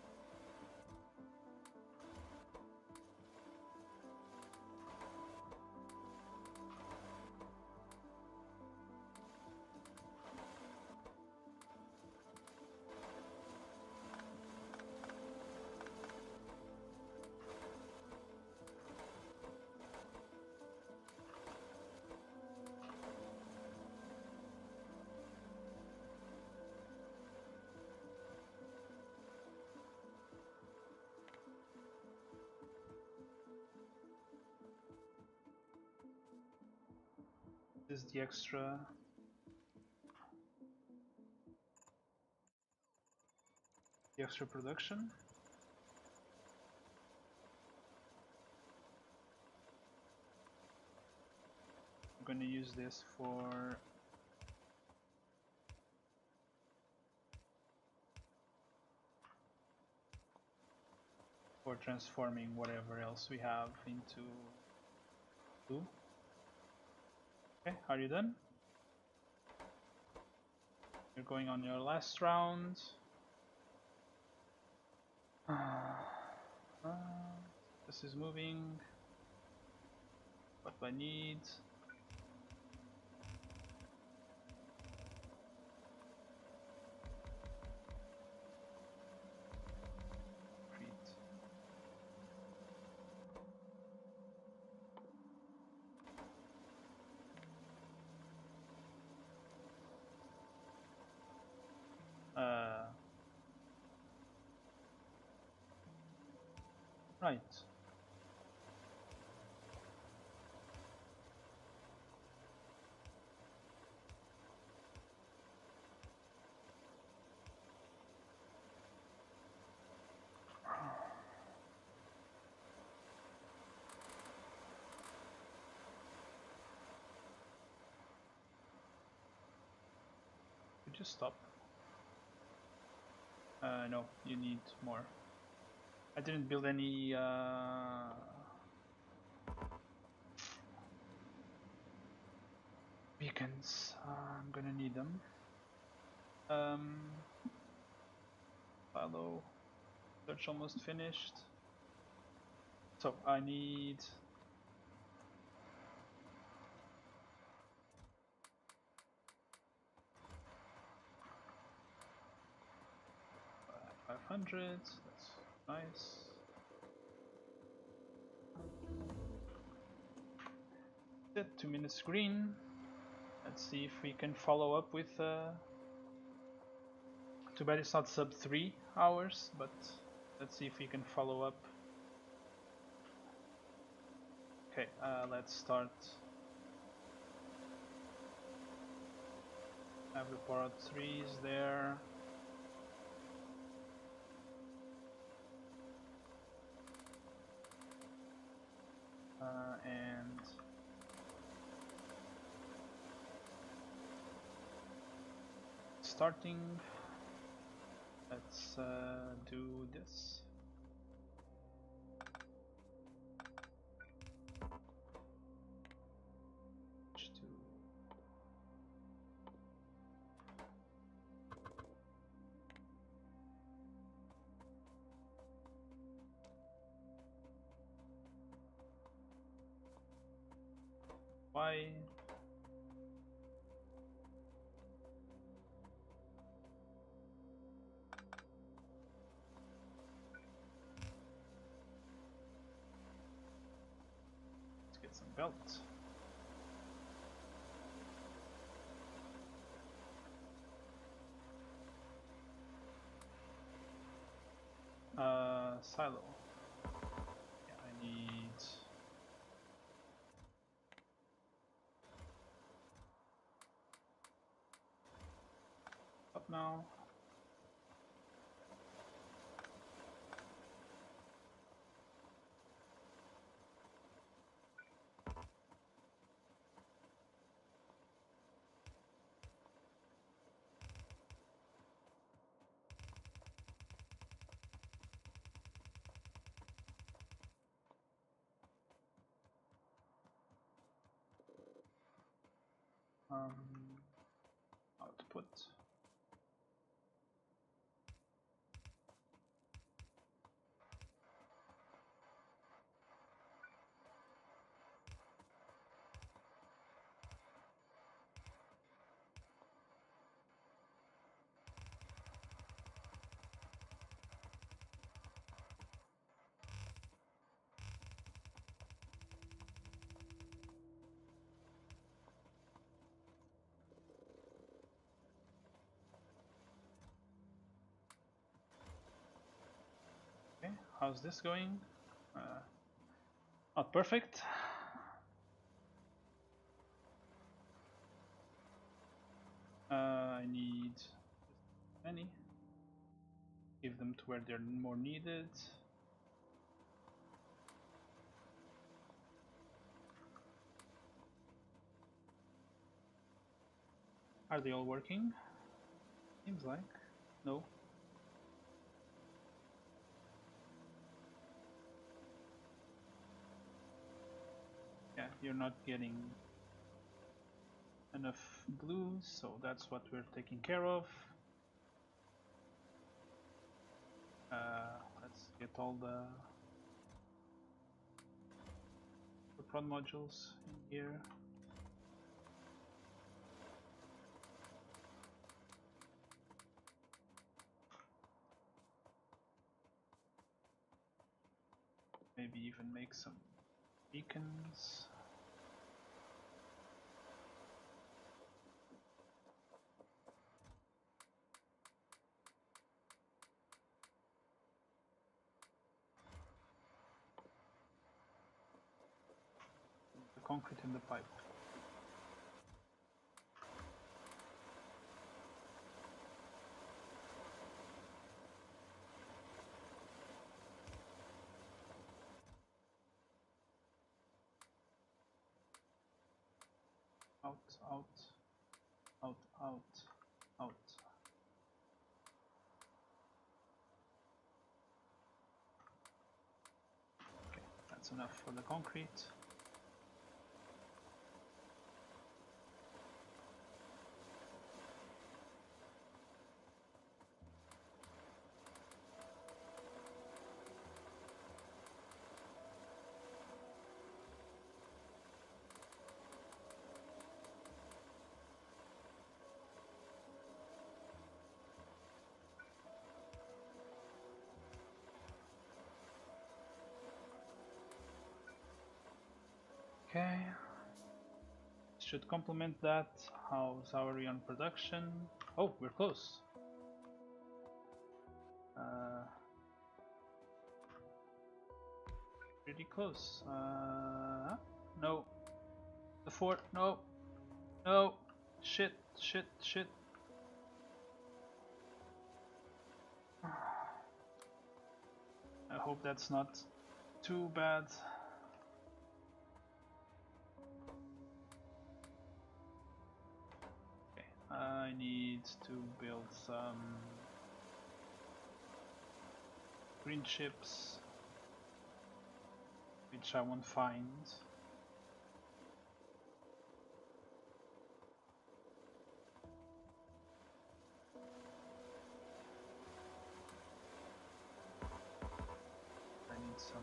This is the extra. The extra production. I'm going to use this for for transforming whatever else we have into blue. Okay, are you done? You're going on your last round. Uh, uh, this is moving. What do I need? Uh, right. Could you stop? Uh, no, you need more. I didn't build any uh, beacons. Uh, I'm gonna need them. Um, follow. Search almost finished. So I need five hundred. That's nice. Set two minutes green. Let's see if we can follow up with. Uh, too bad it's not sub three hours, but let's see if we can follow up. Okay, uh, let's start. I have the prod threes there. Uh, and starting, let's uh, do this. Why? Let's get some belts. Uh, silo. Yeah, I need up now. how's this going? Uh, not perfect. Uh, I need many. Give them to where they're more needed. Are they all working? Seems like. No. Yeah, you're not getting enough blues, so that's what we're taking care of. Uh, let's get all the, the prod modules in here. Maybe even make some beacons. The concrete in the pipe. Out, out, out, out, out. Okay, that's enough for the concrete. Okay, should complement that. How's our on production? Oh, we're close. Uh, pretty close. Uh, no, the fort. No, no, shit, shit, shit. I hope that's not too bad. Okay, I need to build some green chips, which I won't find. I need some.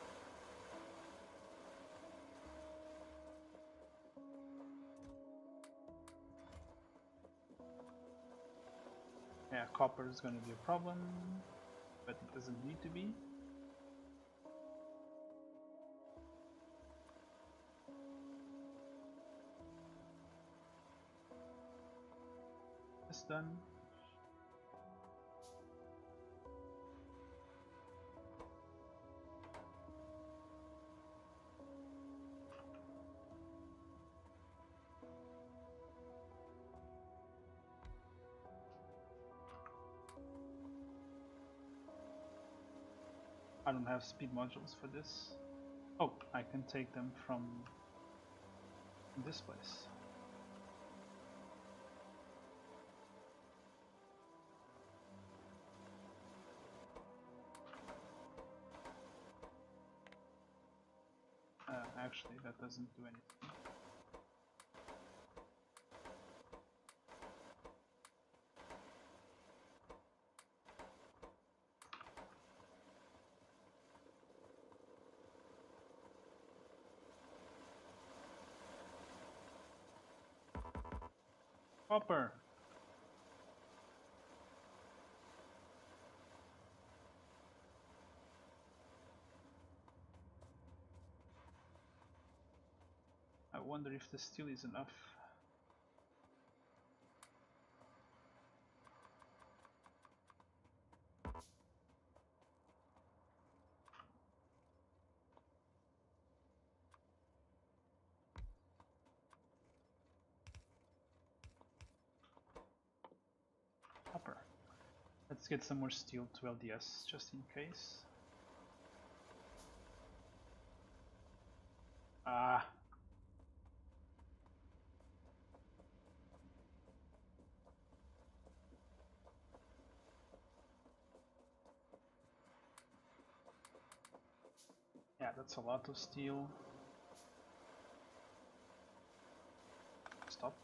Yeah, copper is going to be a problem, but it doesn't need to be. This done. I don't have speed modules for this. Oh, I can take them from this place. Uh, actually, that doesn't do anything. Copper! I wonder if this still is enough. get some more steel to L D S just in case. Ah. Yeah, that's a lot of steel. Stop.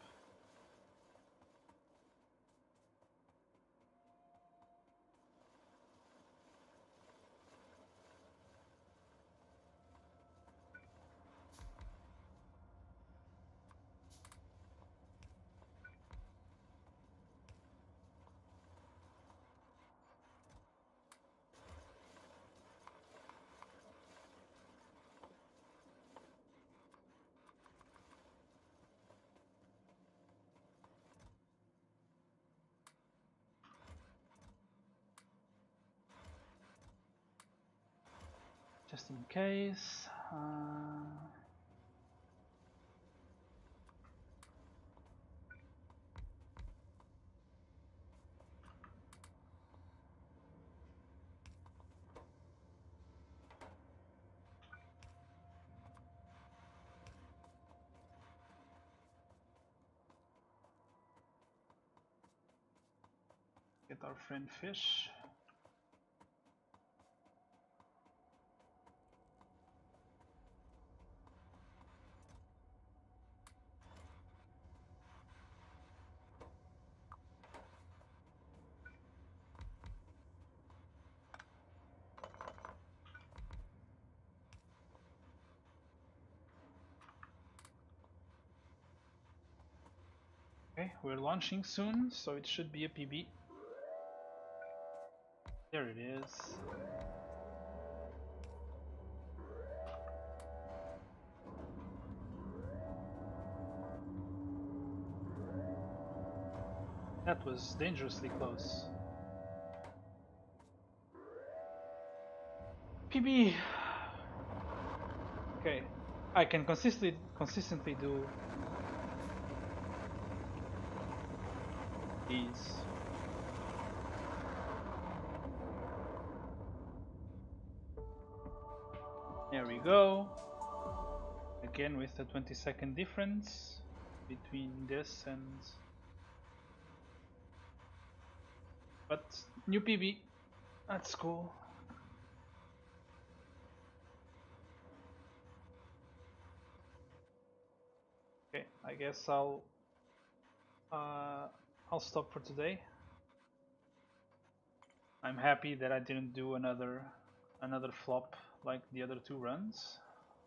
Just in case. Uh... Get our friend fish. Okay, we're launching soon, so it should be a P B. There it is. That was dangerously close. P B! Okay, I can consistently consistently do these. There we go. Again with the twenty second difference between this and... But new P B. That's cool. Okay, I guess I'll uh, I'll stop for today. I'm happy that I didn't do another another flop like the other two runs.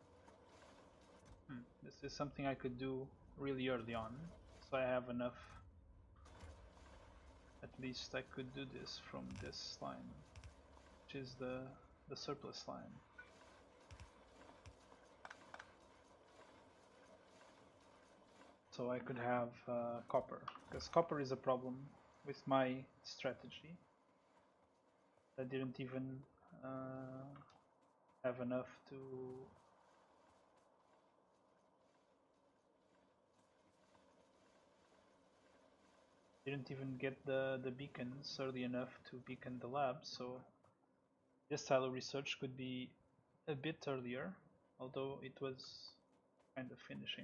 Hmm, this is something I could do really early on, so I have enough. At least I could do this from this line, which is the the surplus line. So I could have uh, copper, because copper is a problem with my strategy. I didn't even uh, have enough to didn't even get the the beacons early enough to beacon the lab, so this silo research could be a bit earlier, although it was kind of finishing.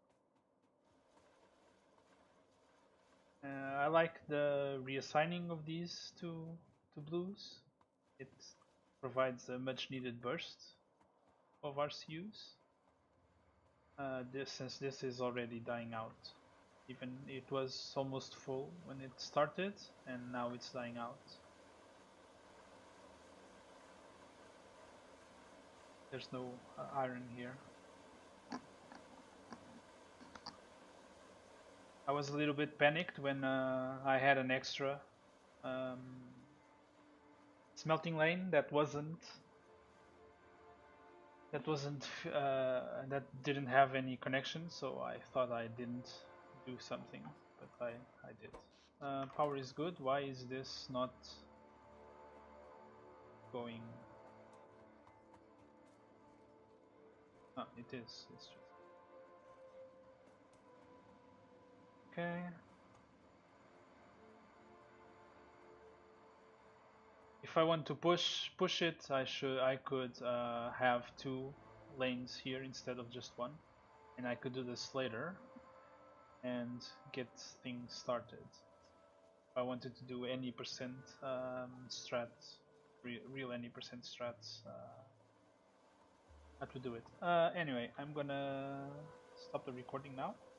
Uh, I like the reassigning of these to to blues. It provides a much needed burst of R C Us. Uh, this since this is already dying out. Even it was almost full when it started, and now it's dying out. There's no uh, iron here. I was a little bit panicked when uh, I had an extra um, smelting lane that wasn't that wasn't uh, that didn't have any connection, so I thought I didn't do something, but I I did. Uh, power is good. Why is this not going? Ah, it is. It's just okay. if I want to push push it, I should I could uh, have two lanes here instead of just one, and I could do this later and get things started. If I wanted to do any percent um, strats, re real any percent strats, uh, I could do it. Uh, anyway, I'm gonna stop the recording now.